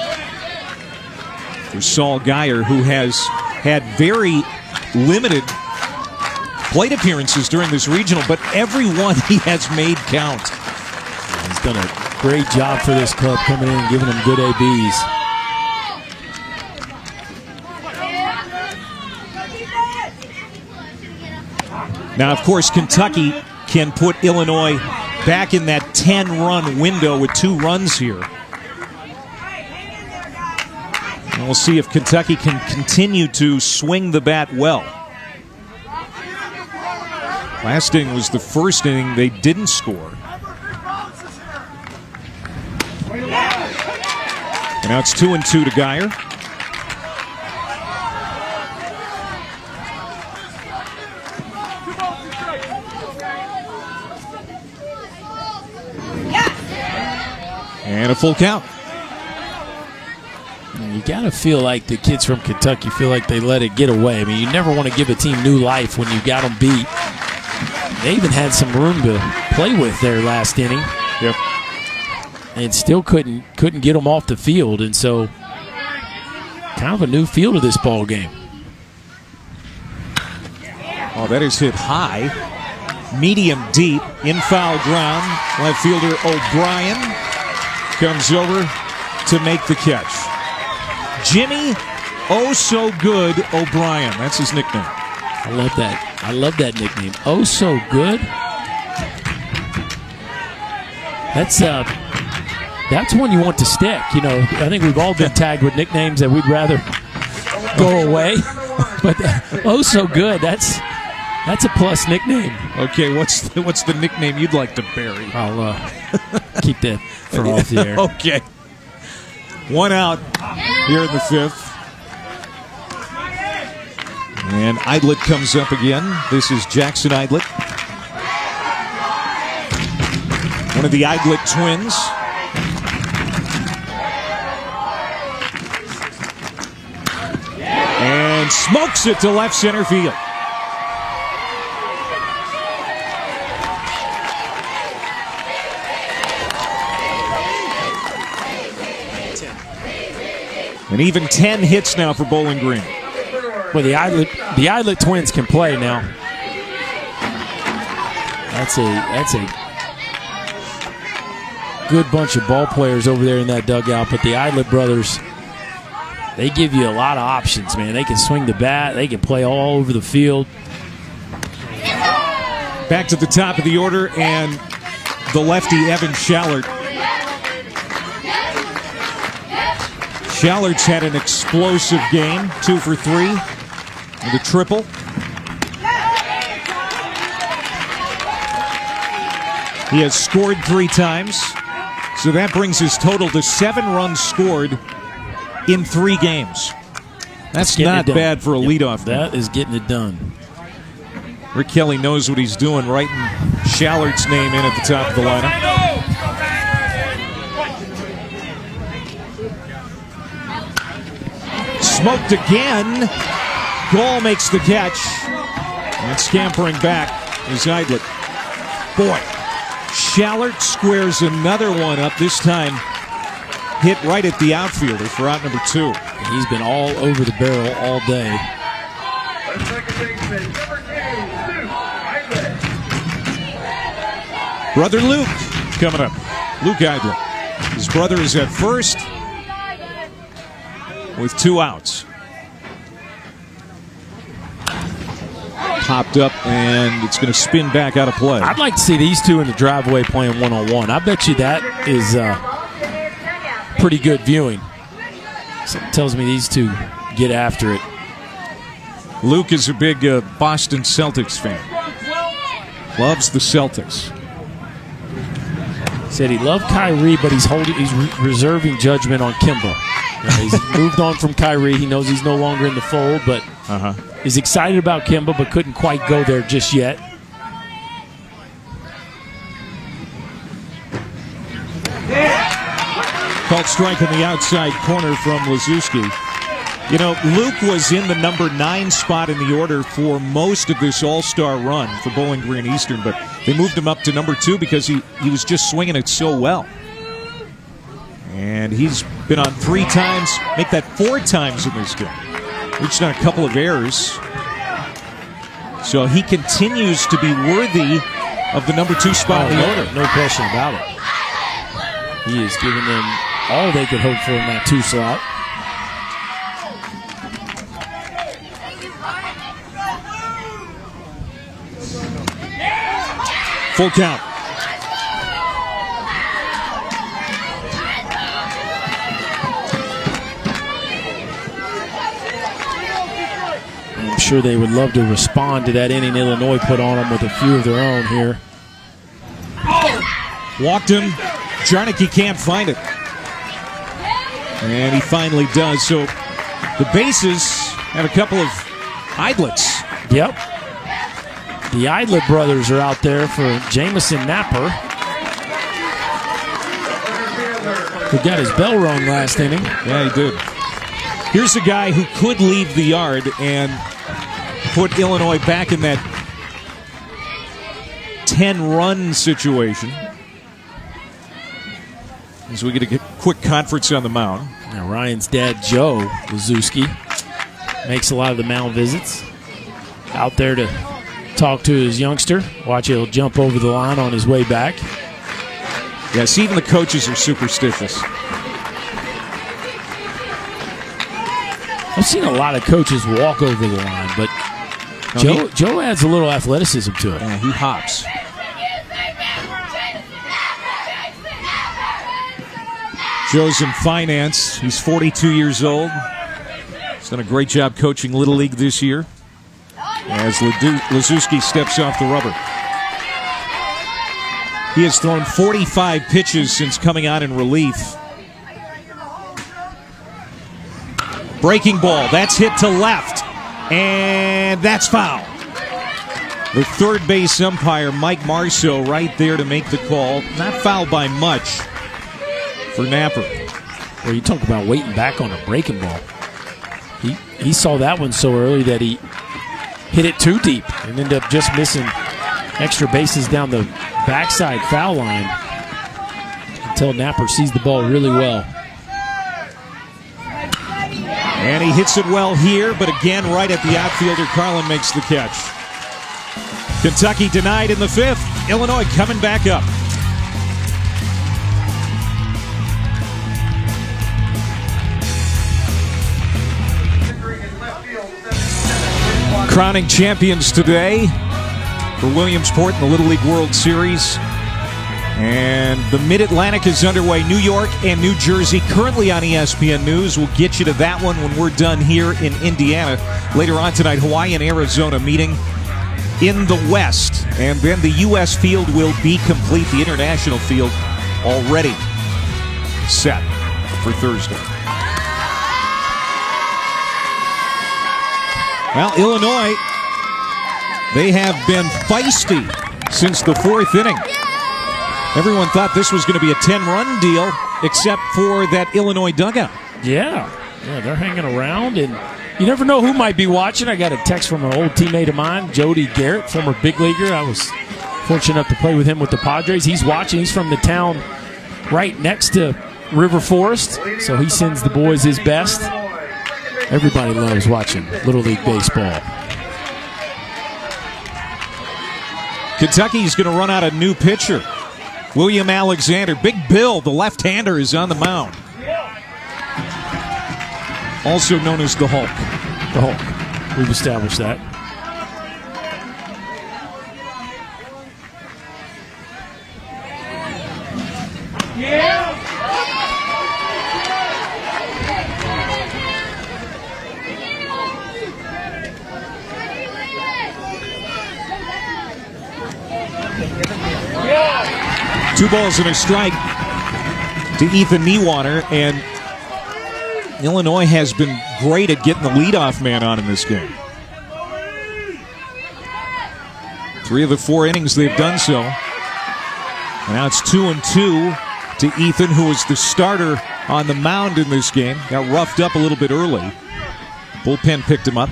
for Saul Geyer, who has had very limited plate appearances during this regional, but every one he has made count. He's done a great job for this club, coming in and giving them good A Bs. Now, of course, Kentucky can put Illinois back in that ten-run window with two runs here. And we'll see if Kentucky can continue to swing the bat well. Last inning was the first inning they didn't score. And now it's two and two to Geyer. And a full count. You got to feel like the kids from Kentucky feel like they let it get away. I mean, you never want to give a team new life when you got them beat. They even had some room to play with there last inning. Yep. And still couldn't couldn't get them off the field, and so kind of a new feel to this ball game. Oh, that is hit high, medium deep, in foul ground. Left fielder O'Brien comes over to make the catch. Jimmy, oh so good O'Brien. That's his nickname. I love that. I love that nickname. Oh so good. That's uh, that's one you want to stick. You know, I think we've all been tagged with nicknames that we'd rather go away. But uh, oh so good. That's that's a plus nickname. Okay, what's the, what's the nickname you'd like to bury? I'll uh, keep that for off the air. Okay. One out here in the fifth. And Eidlich comes up again. This is Jackson Eidlich. one of the Eidlet twins. And smokes it to left center field. And even ten hits now for Bowling Green. Well, the Eidlet, the Eidlet twins can play now. That's a that's a good bunch of ball players over there in that dugout. But the Eidlet brothers, they give you a lot of options, man. They can swing the bat. They can play all over the field. Back to the top of the order, and the lefty, Evan Schallert. Schallert's had an explosive game, two for three with a triple. He has scored three times, so that brings his total to seven runs scored in three games. That's not bad for a yep, leadoff. That is getting it done. Rick Kelly knows what he's doing, writing Schallert's name in at the top of the lineup. Smoked again. Gall makes the catch. And scampering back is Eidlet. Boy, Schallert squares another one up, this time hit right at the outfielder for out number two. He's been all over the barrel all day. Brother Luke coming up. Luke Eidlet. His brother is at first with two outs. Popped up, and it's going to spin back out of play. I'd like to see these two in the driveway playing one-on-one. I bet you that is uh, pretty good viewing. Something tells me these two get after it. Luke is a big uh, Boston Celtics fan. Loves the Celtics. Said he loved Kyrie, but he's holding, he's re reserving judgment on Kemba. You know, he's moved on from Kyrie. He knows he's no longer in the fold, but uh-huh. he's excited about Kemba, but couldn't quite go there just yet. Called strike on the outside corner from Lazuski. You know, Luke was in the number nine spot in the order for most of this all-star run for Bowling Green Eastern, but they moved him up to number two because he, he was just swinging it so well. And he's been on three times, make that four times in this game. Reached on a couple of errors. So he continues to be worthy of the number two spot oh, in the no, order. No question about it. He is giving them all they could hope for in that two slot. Full count. I'm sure they would love to respond to that inning Illinois put on them with a few of their own here. Walked him. Jarnicki can't find it. And he finally does. So the bases have a couple of Eidlets. Yep. The Eidlet brothers are out there for Jamison Napper, who got his bell rung last inning. Yeah, he did. Here's a guy who could leave the yard and put Illinois back in that ten-run situation. As we get a quick conference on the mound. Now Ryan's dad, Joe Lazuski, makes a lot of the mound visits. Out there to talk to his youngster. Watch, he'll jump over the line on his way back. Yes, even the coaches are superstitious. I've seen a lot of coaches walk over the line, but no, Joe, he, Joe adds a little athleticism to it. Yeah, he hops. Joe's in finance. He's forty-two years old. He's done a great job coaching Little League this year as Lazuski steps off the rubber. He has thrown forty-five pitches since coming out in relief. Breaking ball. That's hit to left. And that's foul. The third base umpire, Mike Marceau, right there to make the call. Not fouled by much for Napper. Well, you talk about waiting back on a breaking ball. He, he saw that one so early that he hit it too deep and ended up just missing extra bases down the backside foul line. Until Napper sees the ball really well. And he hits it well here, but again, right at the outfielder, Carlin makes the catch. Kentucky denied in the fifth. Illinois coming back up. Crowning champions today for Williamsport in the Little League World Series. And the Mid-Atlantic is underway. New York and New Jersey currently on E S P N News. We'll get you to that one when we're done here in Indiana. Later on tonight, Hawaii and Arizona meeting in the West. And then the U S field will be complete. The international field already set for Thursday. Well, Illinois, they have been feisty since the fourth inning. Everyone thought this was going to be a ten-run deal, except for that Illinois dugout. Yeah. Yeah, they're hanging around, and you never know who might be watching. I got a text from an old teammate of mine, Jody Garrett, former big leaguer. I was fortunate enough to play with him with the Padres. He's watching. He's from the town right next to River Forest, so he sends the boys his best. Everybody loves watching Little League baseball. Kentucky's going to run out a new pitcher. William Alexander. Big Bill, the left-hander, is on the mound. Also known as the Hulk. The Hulk. We've established that. Yeah. Two balls and a strike to Ethan Niewater, and Illinois has been great at getting the leadoff man on in this game. Three of the four innings they've done so. And now it's two and two to Ethan, who was the starter on the mound in this game. Got roughed up a little bit early. Bullpen picked him up.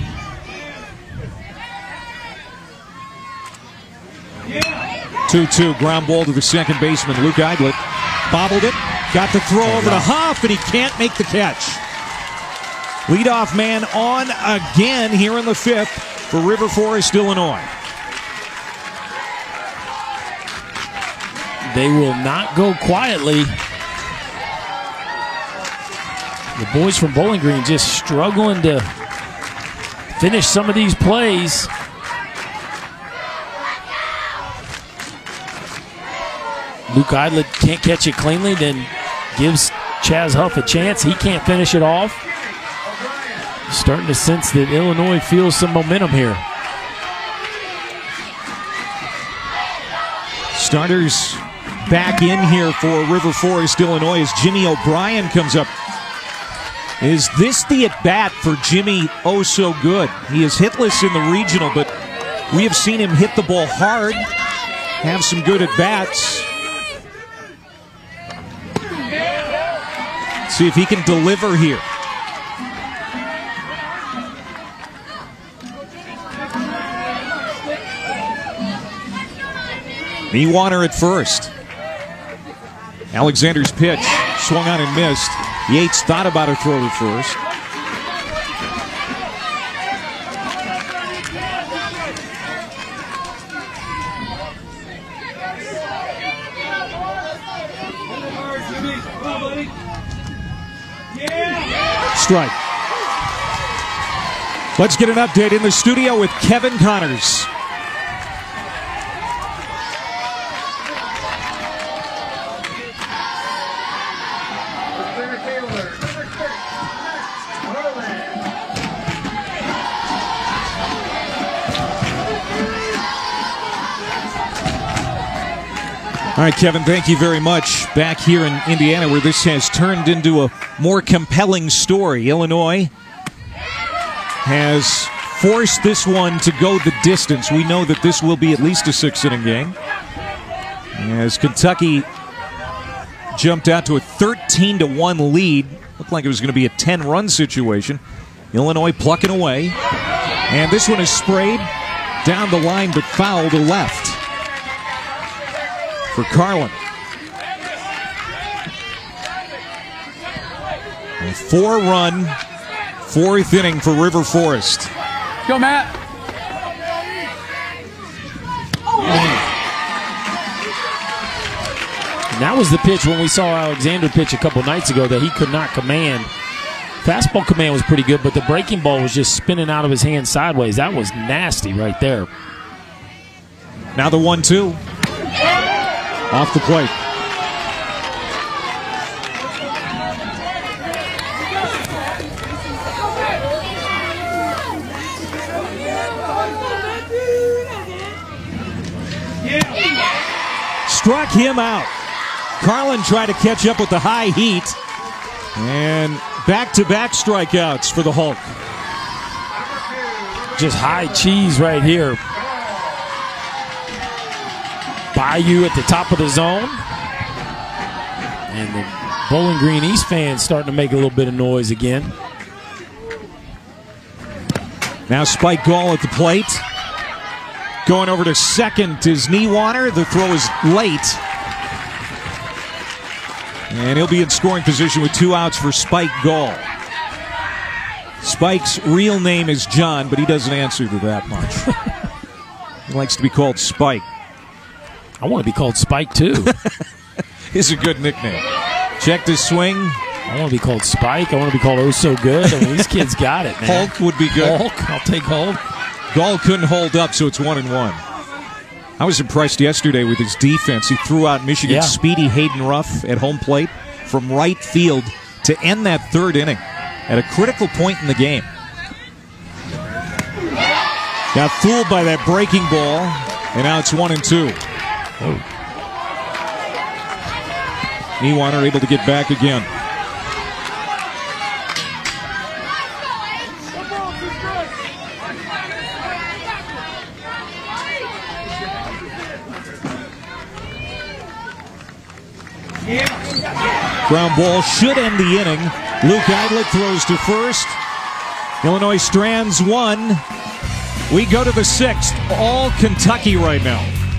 two two, ground ball to the second baseman, Luke Eidlet. Bobbled it, got the throw over to Huff, and he can't make the catch. Leadoff man on again here in the fifth for River Forest, Illinois. They will not go quietly. The boys from Bowling Green just struggling to finish some of these plays. Luke Eidlet can't catch it cleanly, then gives Chaz Huff a chance. He can't finish it off. Starting to sense that Illinois feels some momentum here. Starters back in here for River Forest, Illinois, as Jimmy O'Brien comes up. Is this the at-bat for Jimmy Oh So Good? He is hitless in the regional, but we have seen him hit the ball hard, have some good at-bats. See if he can deliver here. Niewater at first. Alexander's pitch swung on and missed. Yates thought about a throw to first. Strike. Let's get an update in the studio with Kevin Connors. All right, Kevin, thank you very much. Back here in Indiana, where this has turned into a more compelling story. Illinois has forced this one to go the distance. We know that this will be at least a six-inning game. As Kentucky jumped out to a thirteen to one lead. Looked like it was going to be a ten-run situation. Illinois plucking away. And this one is sprayed down the line, but foul to left for Carlin. A four-run fourth inning for River Forest. Go, Matt. And that was the pitch when we saw Alexander pitch a couple nights ago that he could not command. Fastball command was pretty good, but the breaking ball was just spinning out of his hand sideways. That was nasty right there. Now the one two. Off the plate. Struck him out. Carlin tried to catch up with the high heat. And back-to-back strikeouts for the Hulk. Just high cheese right here. Bayou at the top of the zone. And the Bowling Green East fans starting to make a little bit of noise again. Now Spike Gall at the plate. Going over to second is Niewater. The throw is late. And he'll be in scoring position with two outs for Spike Gall. Spike's real name is John, but he doesn't answer to that much. He likes to be called Spike. I want to be called Spike, too. It's a good nickname. Check this swing. I want to be called Spike. I want to be called Oh So Good. I mean, these kids got it, man. Hulk would be good. Hulk. I'll take Hulk. Gall couldn't hold up, so it's one and one. I was impressed yesterday with his defense. He threw out Michigan's Yeah. speedy Hayden Ruff at home plate from right field to end that third inning at a critical point in the game. Got fooled by that breaking ball, and now it's one and two. Oh. Niewater able to get back again. Ground ball should end the inning. Luke Eidlich throws to first. Illinois strands one. We go to the sixth. All Kentucky right now.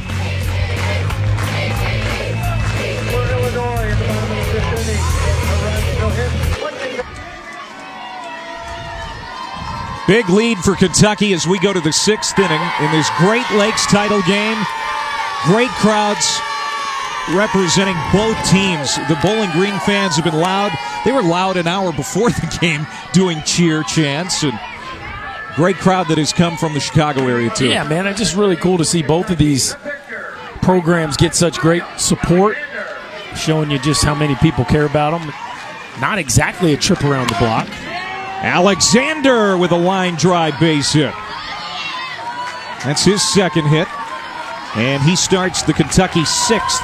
Big lead for Kentucky as we go to the sixth inning in this Great Lakes title game. Great crowds representing both teams. The Bowling Green fans have been loud. They were loud an hour before the game doing cheer chants. And great crowd that has come from the Chicago area too. Yeah, man, it's just really cool to see both of these programs get such great support, showing you just how many people care about them. Not exactly a trip around the block. Alexander with a line drive base hit. That's his second hit. And he starts the Kentucky sixth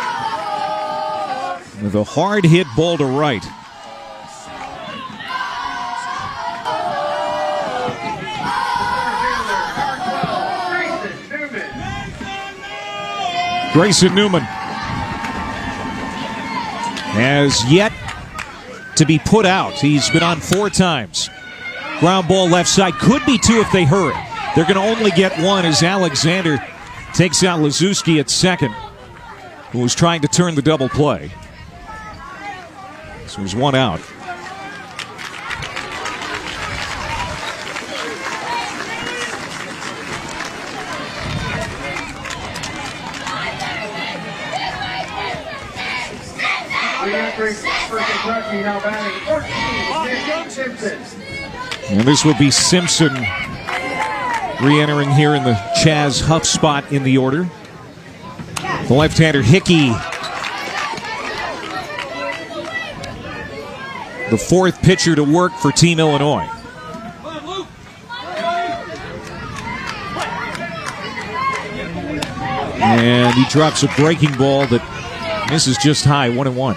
with a hard hit ball to right. Grayson Newman has yet to be put out. He's been on four times. Ground ball left side. Could be two if they hurry. They're going to only get one as Alexander takes out Lazuski at second, who was trying to turn the double play. So there's one out. And this will be Simpson re-entering here in the Chaz Huff spot in the order. The left-hander Hickey, the fourth pitcher to work for Team Illinois. And he drops a breaking ball that misses just high, one and one.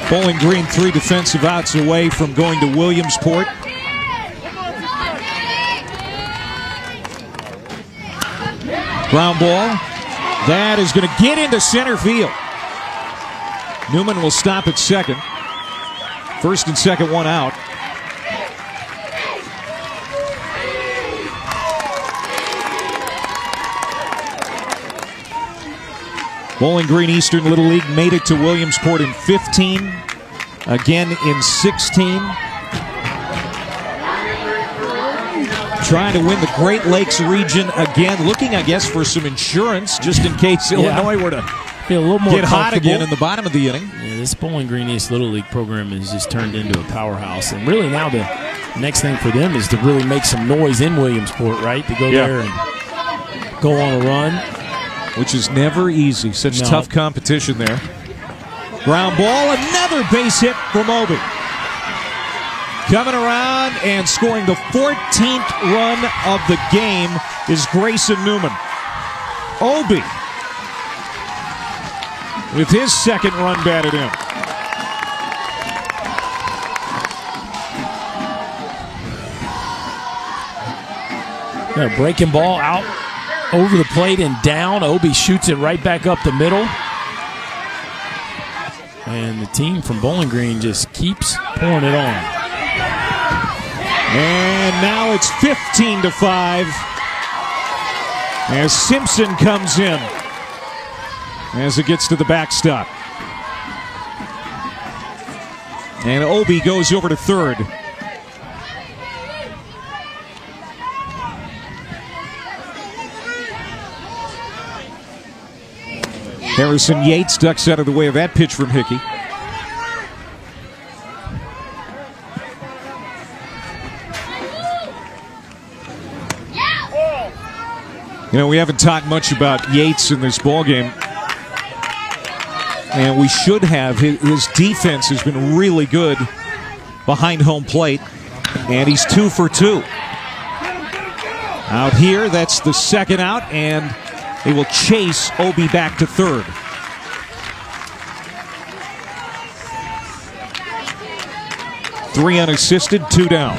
Bowling Green three defensive outs away from going to Williamsport. Ground ball. That is going to get into center field. Newman will stop at second. First and second, one out. Bowling Green Eastern Little League made it to Williamsport in fifteen, again in sixteen. Trying to win the Great Lakes region again, looking, I guess, for some insurance just in case yeah. Illinois were to Feel a little more get hot again in the bottom of the inning. Yeah, this Bowling Green East Little League program has just turned into a powerhouse. And really now the next thing for them is to really make some noise in Williamsport, right? To go yeah. there and go on a run. Which is never easy. Such no. tough competition there. Ground ball, another base hit from Obi. Coming around and scoring the fourteenth run of the game is Grayson Newman. Obi with his second run batted in. Yeah, breaking ball out over the plate and down. Obi shoots it right back up the middle. And the team from Bowling Green just keeps pouring it on. And now it's fifteen to five as Simpson comes in as it gets to the backstop. And Obi goes over to third. Harrison Yates ducks out of the way of that pitch from Hickey. You know, we haven't talked much about Yates in this ballgame, and we should have. His defense has been really good behind home plate, and he's two for two. Out here, that's the second out, and they will chase Obi back to third. Three unassisted, two down.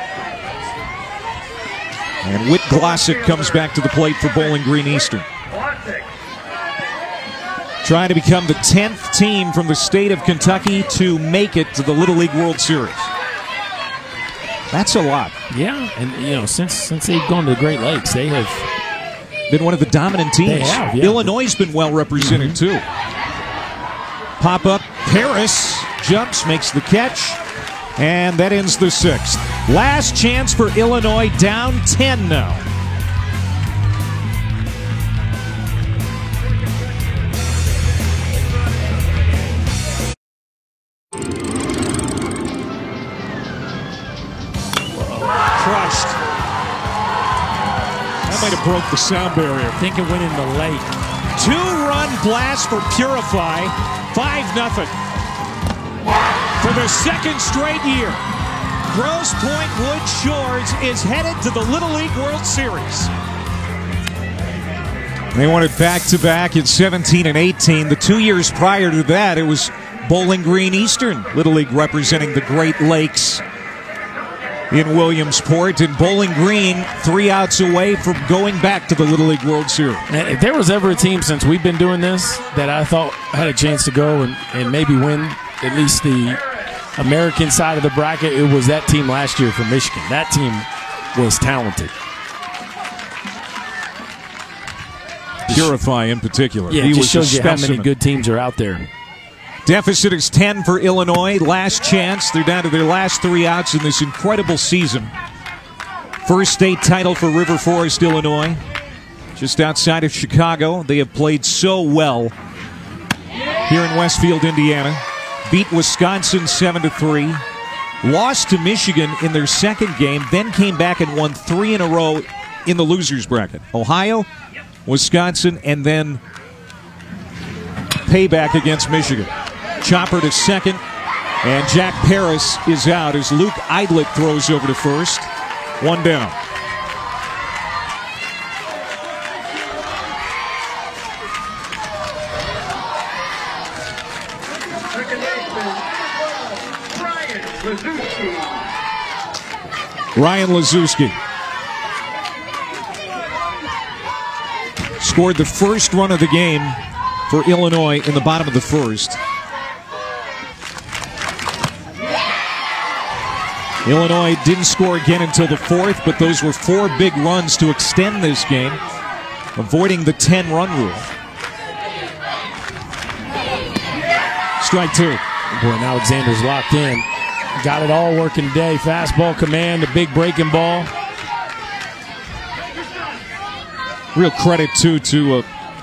And Whit Glossick comes back to the plate for Bowling Green Eastern. Trying to become the tenth team from the state of Kentucky to make it to the Little League World Series. That's a lot. Yeah, and you know, since since they've gone to the Great Lakes, they have been one of the dominant teams. They have, yeah. Illinois has been well represented mm-hmm. too. Pop up, Paris jumps, makes the catch, and that ends the sixth. Last chance for Illinois, down ten now. Crushed. That might have broke the sound barrier. I think it went in the lake. Two-run blast for Purify, five nothing. For the second straight year, Grosse Pointe Wood Shores is headed to the Little League World Series. They won it back-to-back in seventeen and eighteen. The two years prior to that, it was Bowling Green Eastern Little League representing the Great Lakes in Williamsport, and Bowling Green three outs away from going back to the Little League World Series. And if there was ever a team since we've been doing this that I thought had a chance to go and, and maybe win at least the American side of the bracket, it was that team last year from Michigan. That team was talented. Purify in particular. Yeah, he it just was shows you specimen. how many good teams are out there. Deficit is ten for Illinois. Last chance. They're down to their last three outs in this incredible season. First state title for River Forest, Illinois. Just outside of Chicago. They have played so well here in Westfield, Indiana. Beat Wisconsin seven to three. Lost to Michigan in their second game. Then came back and won three in a row in the losers bracket. Ohio, Wisconsin, and then payback against Michigan. Chopper to second, and Jack Paris is out as Luke Eidlich throws over to first. One down. Lazuski. Ryan Lazuski scored the first run of the game for Illinois in the bottom of the first. Illinois didn't score again until the fourth, but those were four big runs to extend this game, avoiding the ten-run rule. Strike two. Boy, now Alexander's locked in. Got it all working today. Fastball command, a big breaking ball. Real credit, too, to uh,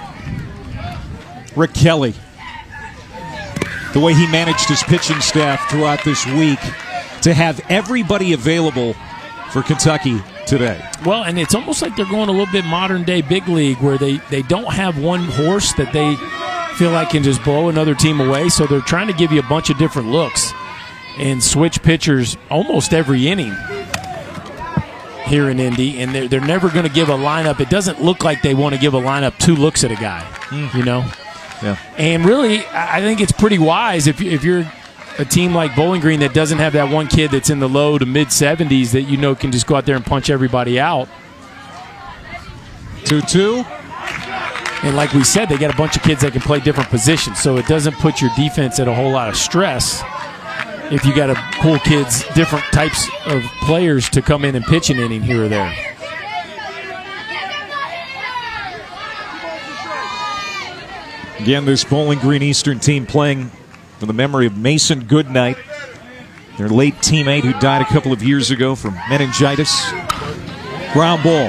Rick Kelly. The way he managed his pitching staff throughout this week to have everybody available for Kentucky today. Well, and it's almost like they're going a little bit modern-day big league where they, they don't have one horse that they feel like can just blow another team away, so they're trying to give you a bunch of different looks and switch pitchers almost every inning here in Indy, and they're, they're never going to give a lineup. It doesn't look like they want to give a lineup two looks at a guy, mm. you know? Yeah. And really, I think it's pretty wise if, if you're a team like Bowling Green that doesn't have that one kid that's in the low to mid seventies that you know can just go out there and punch everybody out. two two. And like we said, they got a bunch of kids that can play different positions, so it doesn't put your defense at a whole lot of stress if you got to pull kids, different types of players to come in and pitch an inning here or there. Again, this Bowling Green Eastern team playing for the memory of Mason Goodnight, their late teammate who died a couple of years ago from meningitis. Ground ball.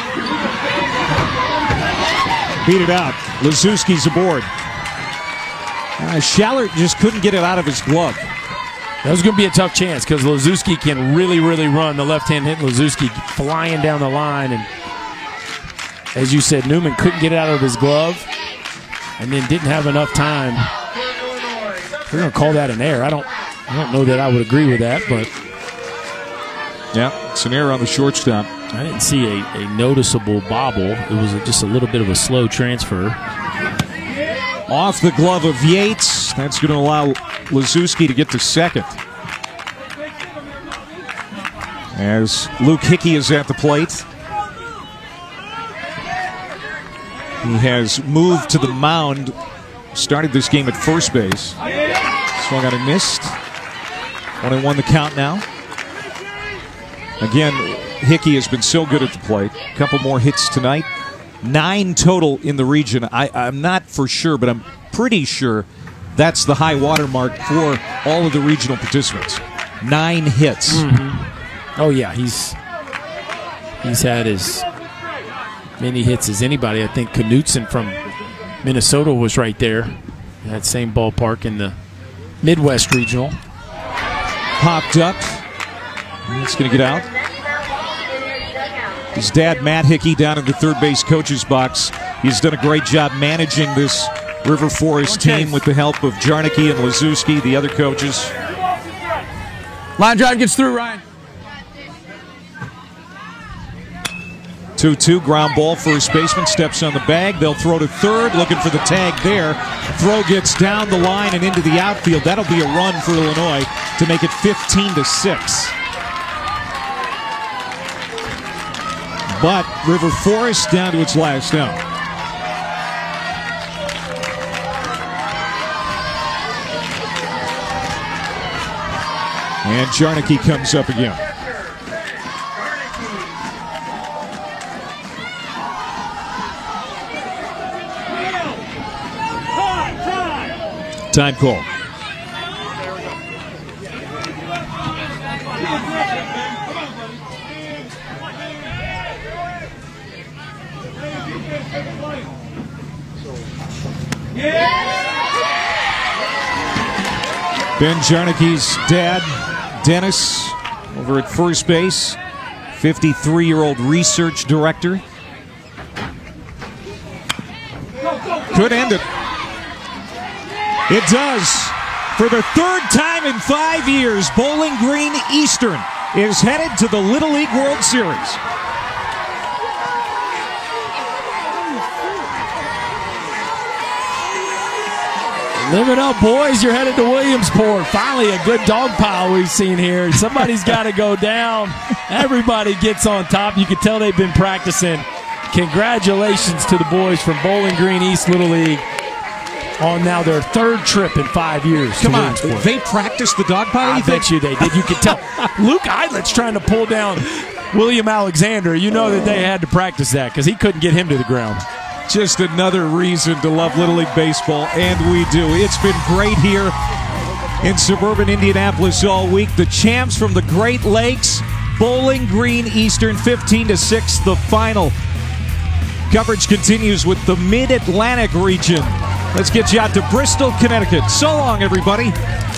Beat it out. Lazuski's aboard. Uh, Schallert just couldn't get it out of his glove. That was going to be a tough chance because Lazuski can really, really run. The left-hand hit Lazuski flying down the line. And as you said, Newman couldn't get it out of his glove and then didn't have enough time. We're going to call that an error. I don't, I don't know that I would agree with that, but yeah, it's an error on the shortstop. I didn't see a, a noticeable bobble. It was a, just a little bit of a slow transfer. Off the glove of Yates. That's going to allow Lazuski to get to second. As Luke Hickey is at the plate. He has moved to the mound. Started this game at first base. Swung out and missed. One and one the count now. Again, Hickey has been so good at the plate. A couple more hits tonight. Nine total in the region. I, I'm not for sure, but I'm pretty sure that's the high water mark for all of the regional participants. Nine hits. Mm-hmm. Oh, yeah. He's he's had as many hits as anybody. I think Knutson from Minnesota was right there. That same ballpark in the Midwest Regional. Popped up. It's going to get out. His dad, Matt Hickey, down in the third base coach's box. He's done a great job managing this River Forest team with the help of Jarnicki and Lazuski, the other coaches. Line drive gets through, Ryan. two two, ground ball, first baseman steps on the bag. They'll throw to third, looking for the tag there. Throw gets down the line and into the outfield. That'll be a run for Illinois to make it fifteen to six. But River Forest down to its last out. And Jarnicki comes up again. Time call. Ben Jarnicki's dad, Dennis, over at first base, fifty-three-year-old research director. Could end it. It does. For the third time in five years, Bowling Green Eastern is headed to the Little League World Series. Live it up, boys. You're headed to Williamsport. Finally, a good dog pile we've seen here. Somebody's got to go down. Everybody gets on top. You can tell they've been practicing. Congratulations to the boys from Bowling Green East Little League on now their third trip in five years. Come on. They practiced the dog pile? I bet you they did. You could tell. Luke Eidlet's trying to pull down William Alexander. You know that they had to practice that because he couldn't get him to the ground. Just another reason to love Little League Baseball, and we do. It's been great here in suburban Indianapolis all week. The champs from the Great Lakes, Bowling Green Eastern, fifteen to six, the final. Coverage continues with the Mid-Atlantic region. Let's get you out to Bristol, Connecticut. So long, everybody.